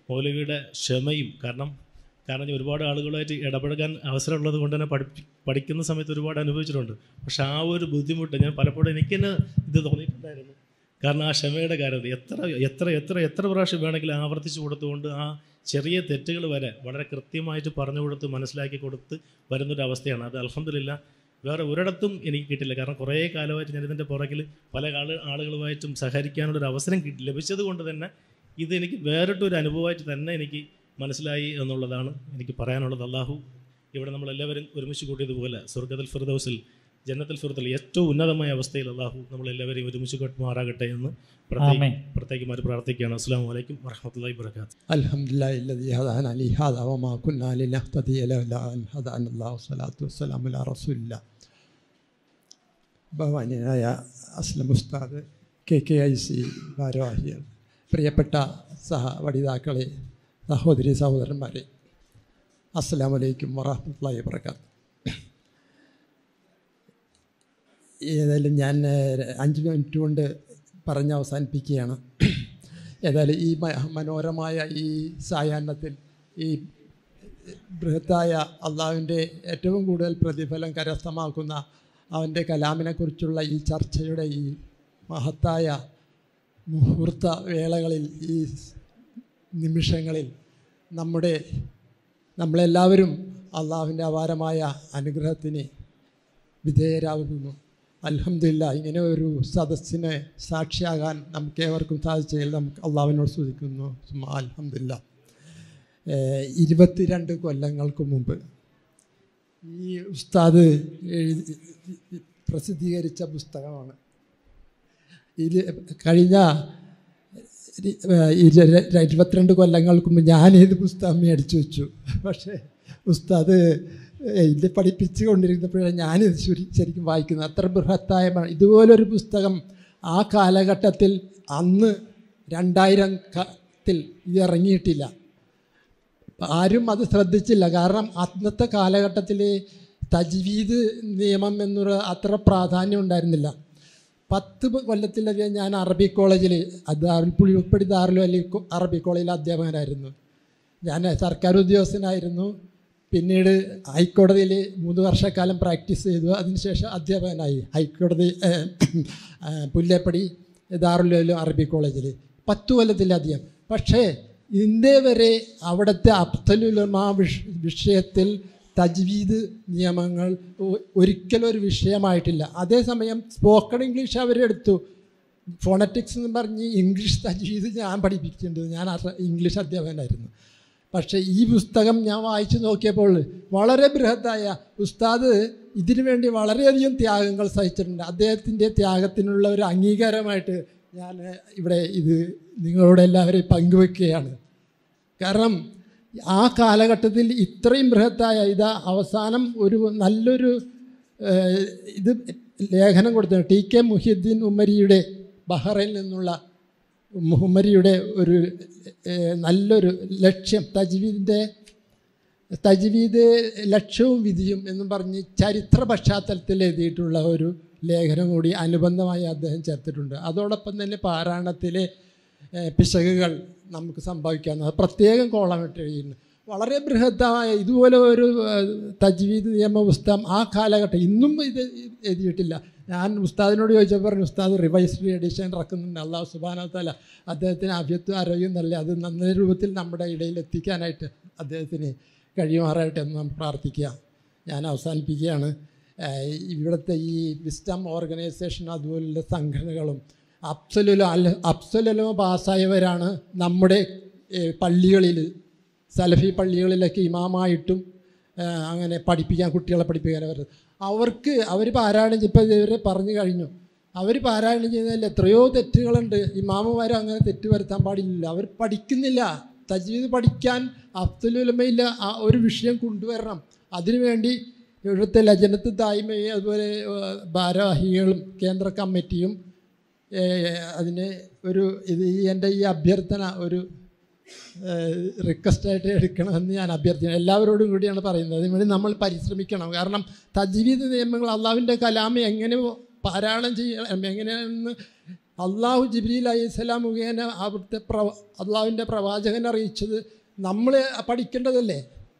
I: മൗലവിയുടെ ക്ഷമയും. കാരണം കാരണം ഒരുപാട് ആളുകളുമായിട്ട് ഇടപഴകാൻ അവസരമുള്ളത് കൊണ്ട് തന്നെ പഠിപ്പി പഠിക്കുന്ന സമയത്ത് ഒരുപാട് അനുഭവിച്ചിട്ടുണ്ട്. പക്ഷെ ആ ഒരു ബുദ്ധിമുട്ട് ഞാൻ പലപ്പോഴും എനിക്ക് തന്നെ ഇത് തോന്നിയിട്ടുണ്ടായിരുന്നു. കാരണം ആ ക്ഷമയുടെ കാര്യം എത്ര എത്ര എത്ര എത്ര പ്രാവശ്യം വേണമെങ്കിലും ആവർത്തിച്ച് കൊടുത്തുകൊണ്ട് ആ ചെറിയ തെറ്റുകൾ വരെ വളരെ കൃത്യമായിട്ട് പറഞ്ഞു കൊടുത്ത് മനസ്സിലാക്കി കൊടുത്ത് വരുന്നൊരവസ്ഥയാണ്. അത് അൽഹംദുലില്ലാ വേറെ ഒരിടത്തും എനിക്ക് കിട്ടില്ല. കാരണം കുറേ കാലമായിട്ട് ഞാനിതിൻ്റെ പുറകിൽ പല ആൾ ആളുകളുമായിട്ടും സഹകരിക്കാനുള്ളൊരു അവസരം കിട്ടി ലഭിച്ചത് കൊണ്ട് തന്നെ ഇതെനിക്ക് വേറിട്ടൊരു അനുഭവമായിട്ട് തന്നെ എനിക്ക് മനസ്സിലായി എന്നുള്ളതാണ് എനിക്ക് പറയാനുള്ളത്. അള്ളാഹു ഇവിടെ നമ്മളെല്ലാവരും ഒരുമിച്ച് കൂട്ടിയതുപോലെ സ്വർഗ്ഗത്തുൽ ഫിർദൗസിൽ ജന്നത്തുൽ ഫിർദൗസിൽ ഏറ്റവും ഉന്നതമായ അവസ്ഥയിൽ അള്ളാഹു നമ്മളെല്ലാവരെയും ഒരുമിച്ച് കൊട്ടുമാറാകട്ടെ എന്ന് പ്രത്യേകം പ്രത്യേകമായി പ്രാർത്ഥിക്കുകയാണ്. അസ്സലാമു അലൈക്കും വറഹ്മത്തുള്ളാഹി വബറകാതുഹു.
J: അൽഹംദുലില്ലാഹി അല്ലദീ ഹദാനാ ലിഹാദാ വമാ കുന്നാ ലിനഹ്തദിയ ലൗലാ അൻ ഹദാനല്ലാഹു സ്വലാത്തു വസ്സലാമു അലാ റസൂലില്ലാഹ്. ബഹുമാന്യനായ അസ്ലം ഉസ്താദ്, കെ കെ ഐ സി ഭാരവാഹികൾ, പ്രിയപ്പെട്ട സഹ പഠിതാക്കളെ, സഹോദരി സഹോദരന്മാരെ, അസ്സലാമു അലൈക്കും വറഹ്മത്തുള്ളാഹി വബറകാതുഹു. ഏതായാലും ഞാൻ അഞ്ച് മിനിറ്റ് കൊണ്ട് പറഞ്ഞ് അവസാനിപ്പിക്കുകയാണ്. ഏതായാലും ഈ മനോഹരമായ ഈ സായാഹ്നത്തിൽ ഈ ബൃഹത്തായ അള്ളാഹുവിൻ്റെ ഏറ്റവും കൂടുതൽ പ്രതിഫലം കരസ്ഥമാക്കുന്ന അവൻ്റെ കലാമിനെക്കുറിച്ചുള്ള ഈ ചർച്ചയുടെ ഈ മഹത്തായ മുഹൂർത്ത വേളകളിൽ, ഈ നിമിഷങ്ങളിൽ നമ്മുടെ നമ്മളെല്ലാവരും അള്ളാഹുവിൻ്റെ അപാരമായ അനുഗ്രഹത്തിന് വിധേയരാകുന്നു. അൽഹംദുലില്ലാ, ഇങ്ങനെ ഒരു സദസ്സിനെ സാക്ഷിയാകാൻ നമുക്ക് ഏവർക്കും സാധിച്ചതിൽ നമുക്ക് അള്ളാഹുവിനോട് സ്തുതിക്കുന്നു. അൽഹംദുലില്ലാ. ഇരുപത്തിരണ്ട് കൊല്ലങ്ങൾക്ക് മുമ്പ് ഈ ഉസ്താദ് എഴുതി പ്രസിദ്ധീകരിച്ച പുസ്തകമാണ് ഇത്. കഴിഞ്ഞ ഇരുപത്തിരണ്ട് കൊല്ലങ്ങൾക്ക് മുമ്പ് ഞാനേത് പുസ്തകം മേടിച്ചു വെച്ചു. പക്ഷേ ഉസ്താദ് ഇത് പഠിപ്പിച്ചു കൊണ്ടിരുന്നപ്പോഴാണ് ഞാനിത് ശരിക്കും വായിക്കുന്നത്. അത്ര ബൃഹത്തായ ഇതുപോലൊരു പുസ്തകം ആ കാലഘട്ടത്തിൽ അന്ന് രണ്ടായിരത്തിൽ ഇത് ഇറങ്ങിയിട്ടില്ല. ആരും അത് ശ്രദ്ധിച്ചില്ല. കാരണം അന്നത്തെ കാലഘട്ടത്തിൽ തജ്വീദ് നിയമം എന്നൊരു അത്ര പ്രാധാന്യം ഉണ്ടായിരുന്നില്ല. പത്ത് കൊല്ലത്തിലധികം ഞാൻ അറബി കോളേജിൽ ദാറുൽ പുളിപ്പടി ദാറുൽ അലി അറബി കോളേജിൽ അധ്യാപകനായിരുന്നു. ഞാൻ സർക്കാർ ഉദ്യോഗസ്ഥനായിരുന്നു. പിന്നീട് ഹൈക്കോടതിയിൽ മൂന്ന് വർഷക്കാലം പ്രാക്ടീസ് ചെയ്തു. അതിനുശേഷം അധ്യാപകനായി ഹൈക്കോടതി പുല്ലേപ്പടി ദാറുൽ അലി അറബി കോളേജിൽ പത്ത് കൊല്ലത്തിലധികം. പക്ഷേ ഇന്നേ വരെ അവിടുത്തെ അഫ്ദലുലമാ വിഷ വിഷയത്തിൽ തജ്വീദ് നിയമങ്ങൾ ഒരിക്കലും ഒരു വിഷയമായിട്ടില്ല. അതേസമയം സ്പോക്കൺ ഇംഗ്ലീഷ് അവരെടുത്തു. ഫോണറ്റിക്സ് എന്ന് പറഞ്ഞ് ഇംഗ്ലീഷ് തജ്വീദ് ഞാൻ പഠിപ്പിച്ചിട്ടുണ്ട്. ഞാൻ ഇംഗ്ലീഷ് അധ്യാപകനായിരുന്നു. പക്ഷേ ഈ പുസ്തകം ഞാൻ വായിച്ചു നോക്കിയപ്പോൾ വളരെ ബൃഹത്തായ, ഉസ്താദ് ഇതിനു വേണ്ടി വളരെയധികം ത്യാഗങ്ങൾ സഹിച്ചിട്ടുണ്ട്. അദ്ദേഹത്തിൻ്റെ ത്യാഗത്തിനുള്ള ഒരു അംഗീകാരമായിട്ട് ഞാൻ ഇവിടെ ഇത് നിങ്ങളോട് എല്ലാവരെയും പങ്കുവെക്കുകയാണ്. കാരണം ആ കാലഘട്ടത്തിൽ ഇത്രയും ബൃഹത്തായ ഇതാ അവസാനം ഒരു നല്ലൊരു ഇത് ലേഖനം കൊടുത്തു. ടി കെ മുഹിയുദ്ദീൻ ഉമ്മരിയുടെ ബഹ്റൈനിൽ നിന്നുള്ള ഉമ്മരിയുടെ ഒരു നല്ലൊരു ലക്ഷ്യം, തജ്വീദിൻ്റെ തജ്വീദ് ലക്ഷ്യവും വിധിയും എന്നും പറഞ്ഞ് ചരിത്ര പശ്ചാത്തലത്തിൽ എഴുതിയിട്ടുള്ള ഒരു ലേഖനം കൂടി അനുബന്ധമായി അദ്ദേഹം ചേർത്തിട്ടുണ്ട്. അതോടൊപ്പം തന്നെ പാരായണത്തിലെ പിശകുകൾ നമുക്ക് സംഭവിക്കാവുന്നത് പ്രത്യേകം കോളമിട്ട് എഴുതിയിട്ടുണ്ട്. വളരെ ബൃഹത്തായ ഇതുപോലെ ഒരു തജ്വീദ് നിയമ പുസ്തകം ആ കാലഘട്ടം ഇന്നും ഇത് എഴുതിയിട്ടില്ല. ഞാൻ ഉസ്താദിനോട് ചോദിച്ചപ്പോൾ പറഞ്ഞു, ഉസ്താദ് റിവൈസ്ഡ് എഡിഷൻ ഇറക്കുന്നുണ്ട്. അള്ളാഹു സുബ്ഹാനഹു വ തആല അദ്ദേഹത്തിന് ആഫിയത്തും ആരോഗ്യം നല്ല അത് നല്ല രൂപത്തിൽ നമ്മുടെ ഇടയിൽ എത്തിക്കാനായിട്ട് അദ്ദേഹത്തിന് കഴിയുമാറായിട്ട് എന്ന് നാം പ്രാർത്ഥിക്കുക. ഞാൻ അവസാനിപ്പിക്കുകയാണ്. ഇവിടുത്തെ ഈ വിസ്ഡം ഓർഗനൈസേഷൻ അതുപോലുള്ള സംഘടനകളും അഫ്സലുലോ അൽ അഫ്സലുലോ പാസ്സായവരാണ് നമ്മുടെ പള്ളികളിൽ, സലഫി പള്ളികളിലൊക്കെ ഇമാമായിട്ടും അങ്ങനെ പഠിപ്പിക്കാൻ, കുട്ടികളെ പഠിപ്പിക്കാൻ അവർ അവർക്ക് അവർ പാരായണം ഇപ്പോൾ ഇവരെ പറഞ്ഞു കഴിഞ്ഞു. അവർ പാരായണം ചെയ്യുന്നതിൽ എത്രയോ തെറ്റുകളുണ്ട്. ഇമാമുമാരും അങ്ങനെ തെറ്റ് വരുത്താൻ പാടില്ല. അവർ പഠിക്കുന്നില്ല. തജ്വീദ് പഠിക്കാൻ അഫ്ദലുലമയില്ല ആ ഒരു വിഷയം കൊണ്ടുവരണം. അതിനുവേണ്ടി ഇവിടുത്തെ ലജനത്ത് ദായിമയും അതുപോലെ ഭാരവാഹികളും കേന്ദ്ര കമ്മിറ്റിയും അതിന് ഒരു ഇത് ഈ എൻ്റെ ഈ അഭ്യർത്ഥന ഒരു റിക്വസ്റ്റായിട്ട് എടുക്കണമെന്ന് ഞാൻ അഭ്യർത്ഥിക്കുന്നു. എല്ലാവരോടും കൂടിയാണ് പറയുന്നത്. അതിനുവേണ്ടി നമ്മൾ പരിശ്രമിക്കണം. കാരണം തജ്വീദ് നിയമങ്ങൾ അള്ളാഹുവിൻ്റെ കലാമ് എങ്ങനെ പാരായണം ചെയ്യണം, എങ്ങനെയാണെന്ന് അള്ളാഹു ജിബ്രീൽ അലൈഹിസ്സലാം മുഖേന അവിടുത്തെ പ്ര അള്ളാഹുവിൻ്റെ പ്രവാചകൻ അറിയിച്ചത് നമ്മൾ പഠിക്കേണ്ടതല്ലേ?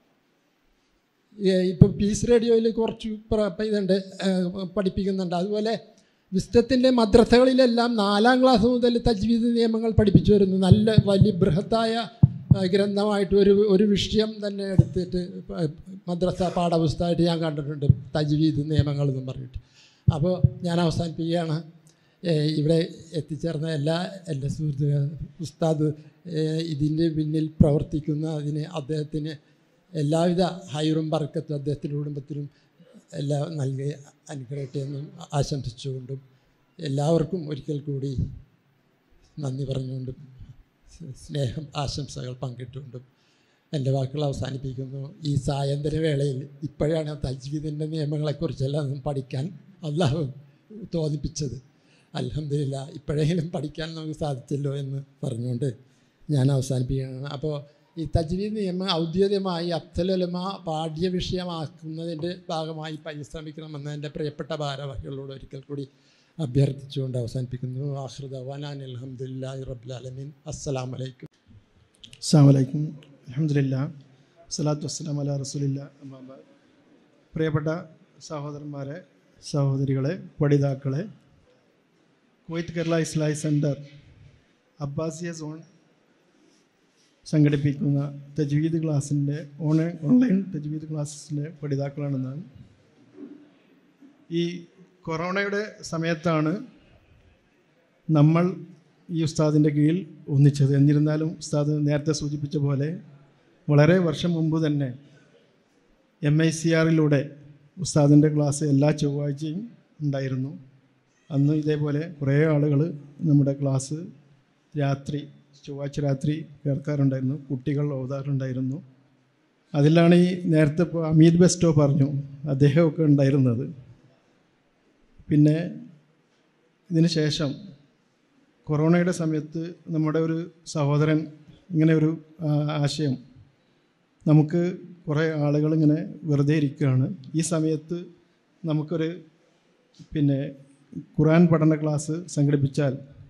J: ഇപ്പോൾ പീസ് റേഡിയോയിൽ കുറച്ച് ഇതുണ്ട്, പഠിപ്പിക്കുന്നുണ്ട്. അതുപോലെ വിസ്തത്തിൻ്റെ മദ്രസകളിലെല്ലാം നാലാം ക്ലാസ് മുതൽ തജ്വീദ് നിയമങ്ങൾ പഠിപ്പിച്ചു വരുന്നു. നല്ല വലിയ ബൃഹത്തായ ഗ്രന്ഥമായിട്ട് ഒരു ഒരു വിഷയം തന്നെ എടുത്തിട്ട് മദ്രസ പാഠപുസ്തകമായിട്ട് ഞാൻ കണ്ടിട്ടുണ്ട്, തജ്വീദ് നിയമങ്ങൾ എന്നും പറഞ്ഞിട്ട്. അപ്പോൾ ഞാൻ അവസാനിപ്പിക്കുകയാണ്. ഇവിടെ എത്തിച്ചേർന്ന എല്ലാ എല്ലാ സുഹൃത്തുക്കൾ, ഉസ്താദ് ഇതിൻ്റെ പിന്നിൽ പ്രവർത്തിക്കുന്ന അതിന് അദ്ദേഹത്തിന് എല്ലാവിധ ഹൈറും ബർക്കത്തും അദ്ദേഹത്തിൻ്റെ കുടുംബത്തിനും എല്ലാം നൽകി അനുഗ്രഹിക്കട്ടെ എന്നും ആശംസിച്ചുകൊണ്ടും എല്ലാവർക്കും ഒരിക്കൽ കൂടി നന്ദി പറഞ്ഞുകൊണ്ടും സ്നേഹം ആശംസകൾ പങ്കിട്ടുകൊണ്ടും എൻ്റെ വാക്കുകൾ അവസാനിപ്പിക്കുന്നു. ഈ സായന്തന വേളയിൽ ഇപ്പോഴാണ് തജ്വീദിൻ്റെ നിയമങ്ങളെക്കുറിച്ചെല്ലാം പഠിക്കാൻ അള്ളാഹു തോന്നിപ്പിച്ചത്. അൽഹംദുലില്ലാ, ഇപ്പോഴെങ്കിലും പഠിക്കാൻ നമുക്ക് സാധിച്ചല്ലോ എന്ന് പറഞ്ഞുകൊണ്ട് ഞാൻ അവസാനിപ്പിക്കുകയാണ്. അപ്പോൾ ഈ തജ്വീദ് നിയമം ഔദ്യോഗികമായി അഫ്സലുലമ പാഠ്യ വിഷയമാക്കുന്നതിൻ്റെ ഭാഗമായി പരിശ്രമിക്കണമെന്ന് എൻ്റെ പ്രിയപ്പെട്ട ഭാരവാഹികളോട് ഒരിക്കൽ കൂടി അഭ്യർത്ഥിച്ചുകൊണ്ട് അവസാനിപ്പിക്കുന്നു. ആഖിറു ദഅ്വാനാ അൽഹംദുലില്ലാഹി റബ്ബിൽ ആലമീൻ. അസ്സലാമു അലൈക്കും.
K: അസ്സലാമു അലൈക്കും. അൽഹംദുലില്ലാഹ് സ്വലാത്തു വസ്സലാമു അലാ റസൂലില്ലാഹ്. അമ്മാ ബഅദ്. പ്രിയപ്പെട്ട സഹോദരന്മാരെ, സഹോദരികളെ, പഠിതാക്കളെ, കുവൈത്ത് കേരള ഇസ്ലാഹി സെൻറ്റർ അബ്ബാസിയ സോൺ സംഘടിപ്പിക്കുന്ന തജ്വീദ് ക്ലാസ്സിൻ്റെ ഓൺലൈൻ ഓൺലൈൻ തജ്വീദ് ക്ലാസ്സിലെ പഠിതാക്കളാണ് ഞാൻ. ഈ കൊറോണയുടെ സമയത്താണ് നമ്മൾ ഈ ഉസ്താദിൻ്റെ കീഴിൽ ഒന്നിച്ചത്. എന്നിരുന്നാലും ഉസ്താദ് നേരത്തെ സൂചിപ്പിച്ച പോലെ വളരെ വർഷം മുമ്പ് തന്നെ എം ഐ സി ആറിലൂടെ ഉസ്താദിൻ്റെ ക്ലാസ് എല്ലാ ചൊവ്വാഴ്ചയും ഉണ്ടായിരുന്നു. അന്ന് ഇതേപോലെ കുറേ ആളുകൾ നമ്മുടെ ക്ലാസ് രാത്രി ചൊവ്വാഴ്ച രാത്രി കേൾക്കാറുണ്ടായിരുന്നു, കുട്ടികൾ ഓതാറുണ്ടായിരുന്നു. അതിലാണ് ഈ നേരത്തെ ഇപ്പോൾ അമീദ് ബെസ്റ്റോ പറഞ്ഞു അദ്ദേഹമൊക്കെ ഉണ്ടായിരുന്നത്. പിന്നെ ഇതിന് ശേഷം കൊറോണയുടെ സമയത്ത് നമ്മുടെ ഒരു സഹോദരൻ ഇങ്ങനെ ഒരു ആശയം, നമുക്ക് കുറേ ആളുകൾ ഇങ്ങനെ വെറുതെ ഇരിക്കുകയാണ്, ഈ സമയത്ത് നമുക്കൊരു പിന്നെ ഖുർആൻ പഠന ക്ലാസ് സംഘടിപ്പിച്ചാൽ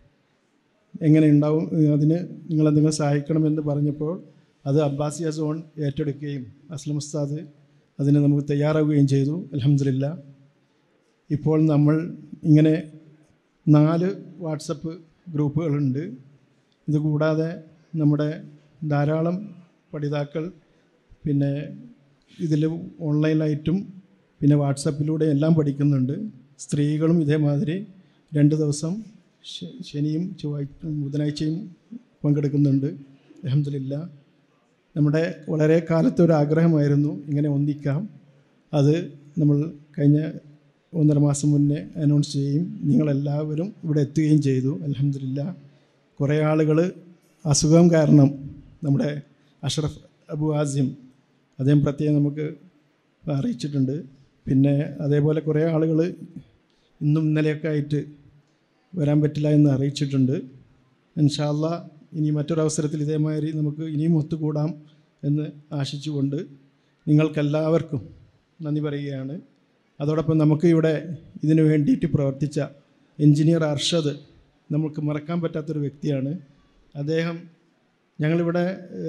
K: എങ്ങനെ ഉണ്ടാവും, അതിന് നിങ്ങളെന്തെങ്കിലും സഹായിക്കണമെന്ന് പറഞ്ഞപ്പോൾ അത് അബ്ബാസിയ സോൺ ഏറ്റെടുക്കുകയും അസ്ലം ഉസ്താദ് അതിന് നമുക്ക് തയ്യാറാവുകയും ചെയ്തു. അൽഹംദുലില്ലാഹ്. ഇപ്പോൾ നമ്മൾ ഇങ്ങനെ നാല് വാട്സപ്പ് ഗ്രൂപ്പുകളുണ്ട്. ഇതുകൂടാതെ നമ്മുടെ ധാരാളം പഠിതാക്കൾ പിന്നെ ഇതിൽ ഓൺലൈനായിട്ടും പിന്നെ വാട്സപ്പിലൂടെ എല്ലാം പഠിക്കുന്നുണ്ട്. സ്ത്രീകളും ഇതേമാതിരി രണ്ട് ദിവസം ശനിയും ചൊവ്വാഴ്ച ബുധനാഴ്ചയും പങ്കെടുക്കുന്നുണ്ട്. അൽഹംദുലില്ലാഹ്. നമ്മുടെ വളരെ കാലത്തെ ഒരു ആഗ്രഹമായിരുന്നു ഇങ്ങനെ ഒന്നിക്കാം. അത് നമ്മൾ കഴിഞ്ഞ ഒന്നര മാസം മുന്നേ അനൗൺസ് ചെയ്യും, നിങ്ങളെല്ലാവരും ഇവിടെ എത്തുകയും ചെയ്തു. അൽഹംദുലില്ലാഹ്. കുറേ ആളുകൾ അസുഖം കാരണം, നമ്മുടെ അഷ്റഫ് അബു ആസിം അദ്ദേഹം പ്രത്യേകം നമുക്ക് അറിയിച്ചിട്ടുണ്ട്. പിന്നെ അതേപോലെ കുറേ ആളുകൾ ഇന്നും ഇന്നലെയൊക്കെ ആയിട്ട് വരാൻ പറ്റില്ല എന്ന് അറിയിച്ചിട്ടുണ്ട്. ഇൻഷാ അല്ലാഹ് ഇനി മറ്റൊരവസരത്തിൽ ഇതേമാതിരി നമുക്ക് ഇനിയും ഒത്തുകൂടാം എന്ന് ആശിച്ചുകൊണ്ട് നിങ്ങൾക്കെല്ലാവർക്കും നന്ദി പറയുകയാണ്. അതോടൊപ്പം നമുക്ക് ഇവിടെ ഇതിനു വേണ്ടിയിട്ട് പ്രവർത്തിച്ച എൻജിനീയർ അർഷദ് നമുക്ക് മറക്കാൻ പറ്റാത്തൊരു വ്യക്തിയാണ്. അദ്ദേഹം ഞങ്ങളിവിടെ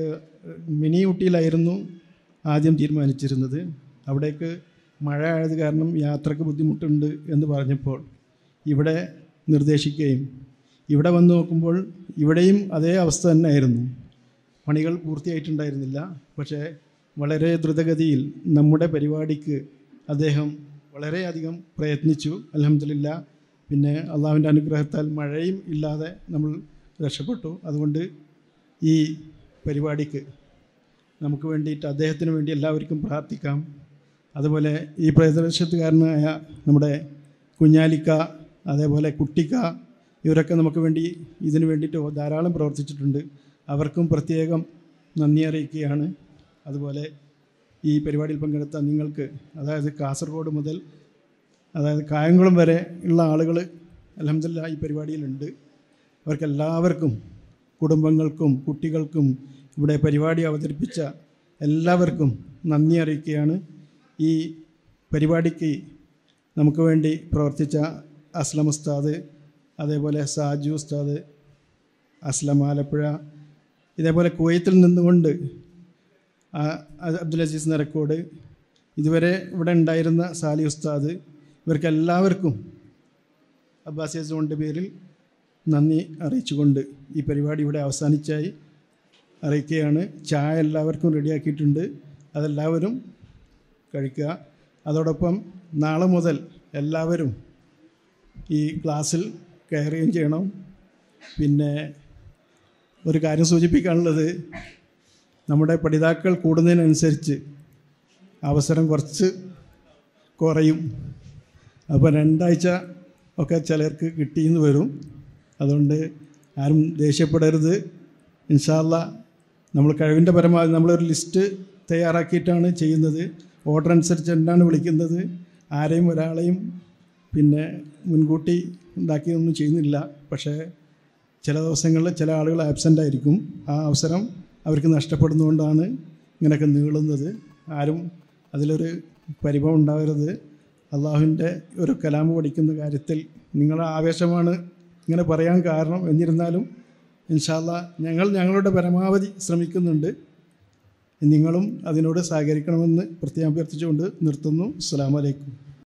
K: മിനി ഊട്ടിയിലായിരുന്നു ആദ്യം തീരുമാനിച്ചിരുന്നത്. അവിടേക്ക് മഴ ആയത് കാരണം യാത്രക്ക് ബുദ്ധിമുട്ടുണ്ട് എന്ന് പറഞ്ഞപ്പോൾ ഇവിടെ നിർദ്ദേശിക്കുകയും ഇവിടെ വന്ന് നോക്കുമ്പോൾ ഇവിടെയും അതേ അവസ്ഥ തന്നെയായിരുന്നു. പണികൾ പൂർത്തിയായിട്ടുണ്ടായിരുന്നില്ല. പക്ഷേ വളരെ ദ്രുതഗതിയിൽ നമ്മുടെ പരിപാടിക്ക് അദ്ദേഹം വളരെയധികം പ്രയത്നിച്ചു. അൽഹംദുലില്ലാഹ്. പിന്നെ അള്ളാഹുവിൻ്റെ അനുഗ്രഹത്താൽ മഴയും ഇല്ലാതെ നമ്മൾ രക്ഷപ്പെട്ടു. അതുകൊണ്ട് ഈ പരിപാടിക്ക് നമുക്ക് വേണ്ടിയിട്ട് അദ്ദേഹത്തിന് വേണ്ടി എല്ലാവർക്കും പ്രാർത്ഥിക്കാം. അതുപോലെ ഈ പ്രദേശത്തുകാരനായ നമ്മുടെ കുഞ്ഞാലിക്ക, അതേപോലെ കുട്ടിക്ക, ഇവരൊക്കെ നമുക്ക് വേണ്ടി ഇതിനു വേണ്ടിയിട്ട് ധാരാളം പ്രവർത്തിച്ചിട്ടുണ്ട്. അവർക്കും പ്രത്യേകം നന്ദി അറിയിക്കുകയാണ്. അതുപോലെ ഈ പരിപാടിയിൽ പങ്കെടുത്ത നിങ്ങൾക്ക്, അതായത് കാസർഗോഡ് മുതൽ അതായത് കായംകുളം വരെ ഉള്ള ആളുകൾ അൽഹംദുലില്ലാഹ് ഈ പരിപാടിയിലുണ്ട്. അവർക്കെല്ലാവർക്കും, കുടുംബങ്ങൾക്കും കുട്ടികൾക്കും ഇവിടെ പരിപാടി അവതരിപ്പിച്ച എല്ലാവർക്കും നന്ദി അറിയിക്കുകയാണ്. ഈ പരിപാടിക്ക് നമുക്ക് വേണ്ടി പ്രവർത്തിച്ച അസ്ലം ഉസ്താദ്, അതേപോലെ സാജു ഉസ്താദ്, അസ്ലം ആലപ്പുഴ, ഇതേപോലെ കുവൈത്തിൽ നിന്നുകൊണ്ട് അബ്ദുൽ അസീസ് നരക്കോട്, ഇതുവരെ ഇവിടെ ഉണ്ടായിരുന്ന സാലി ഉസ്താദ്, ഇവർക്കെല്ലാവർക്കും അബ്ബാസിയ സോണിൻ്റെ പേരിൽ നന്ദി അറിയിച്ചുകൊണ്ട് ഈ പരിപാടി ഇവിടെ അവസാനിച്ചായി അറിയിക്കുകയാണ്. ചായ എല്ലാവർക്കും റെഡിയാക്കിയിട്ടുണ്ട്, അതെല്ലാവരും കഴിക്കുക. അതോടൊപ്പം നാളെ മുതൽ എല്ലാവരും ഈ ക്ലാസ്സിൽ കയറുകയും ചെയ്യണം. പിന്നെ ഒരു കാര്യം സൂചിപ്പിക്കാനുള്ളത്, നമ്മുടെ പഠിതാക്കൾ കൂടുന്നതിനനുസരിച്ച് അവസരം കുറച്ച് കുറയും. അപ്പോൾ രണ്ടാഴ്ച ഒക്കെ ചിലർക്ക് കിട്ടിയെന്ന് വരും. അതുകൊണ്ട് ആരും ദേഷ്യപ്പെടരുത്. ഇൻഷാ അല്ലാഹ് നമ്മൾ കഴിവിൻ്റെ പരമാവധി നമ്മളൊരു ലിസ്റ്റ് തയ്യാറാക്കിയിട്ടാണ് ചെയ്യുന്നത്. ഓർഡർ അനുസരിച്ച് തന്നെയാണ് വിളിക്കുന്നത്. ആരെയും ഒരാളെയും പിന്നെ മുൻകൂട്ടി ഉണ്ടാക്കിയൊന്നും ചെയ്യുന്നില്ല. പക്ഷേ ചില ദിവസങ്ങളിൽ ചില ആളുകൾ ആബ്സെൻ്റ് ആയിരിക്കും. ആ അവസരം അവർക്ക് നഷ്ടപ്പെടുന്നതുകൊണ്ടാണ് ഇങ്ങനെയൊക്കെ നീളുന്നത്. ആരും അതിലൊരു പരിഭവം ഉണ്ടാവരുത്. അള്ളാഹുവിൻ്റെ ഒരു കലാമ് പഠിക്കുന്ന കാര്യത്തിൽ നിങ്ങളുടെ ആവേശമാണ് ഇങ്ങനെ പറയാൻ കാരണം. എന്നിരുന്നാലും ഇൻഷാ അല്ലാഹ് ഞങ്ങൾ ഞങ്ങളുടെ പരമാവധി ശ്രമിക്കുന്നുണ്ട്. നിങ്ങളും അതിനോട് സഹകരിക്കണമെന്ന് പ്രത്യേകം അഭ്യർത്ഥിച്ചുകൊണ്ട് നിർത്തുന്നു. അസ്സലാമു അലൈക്കും.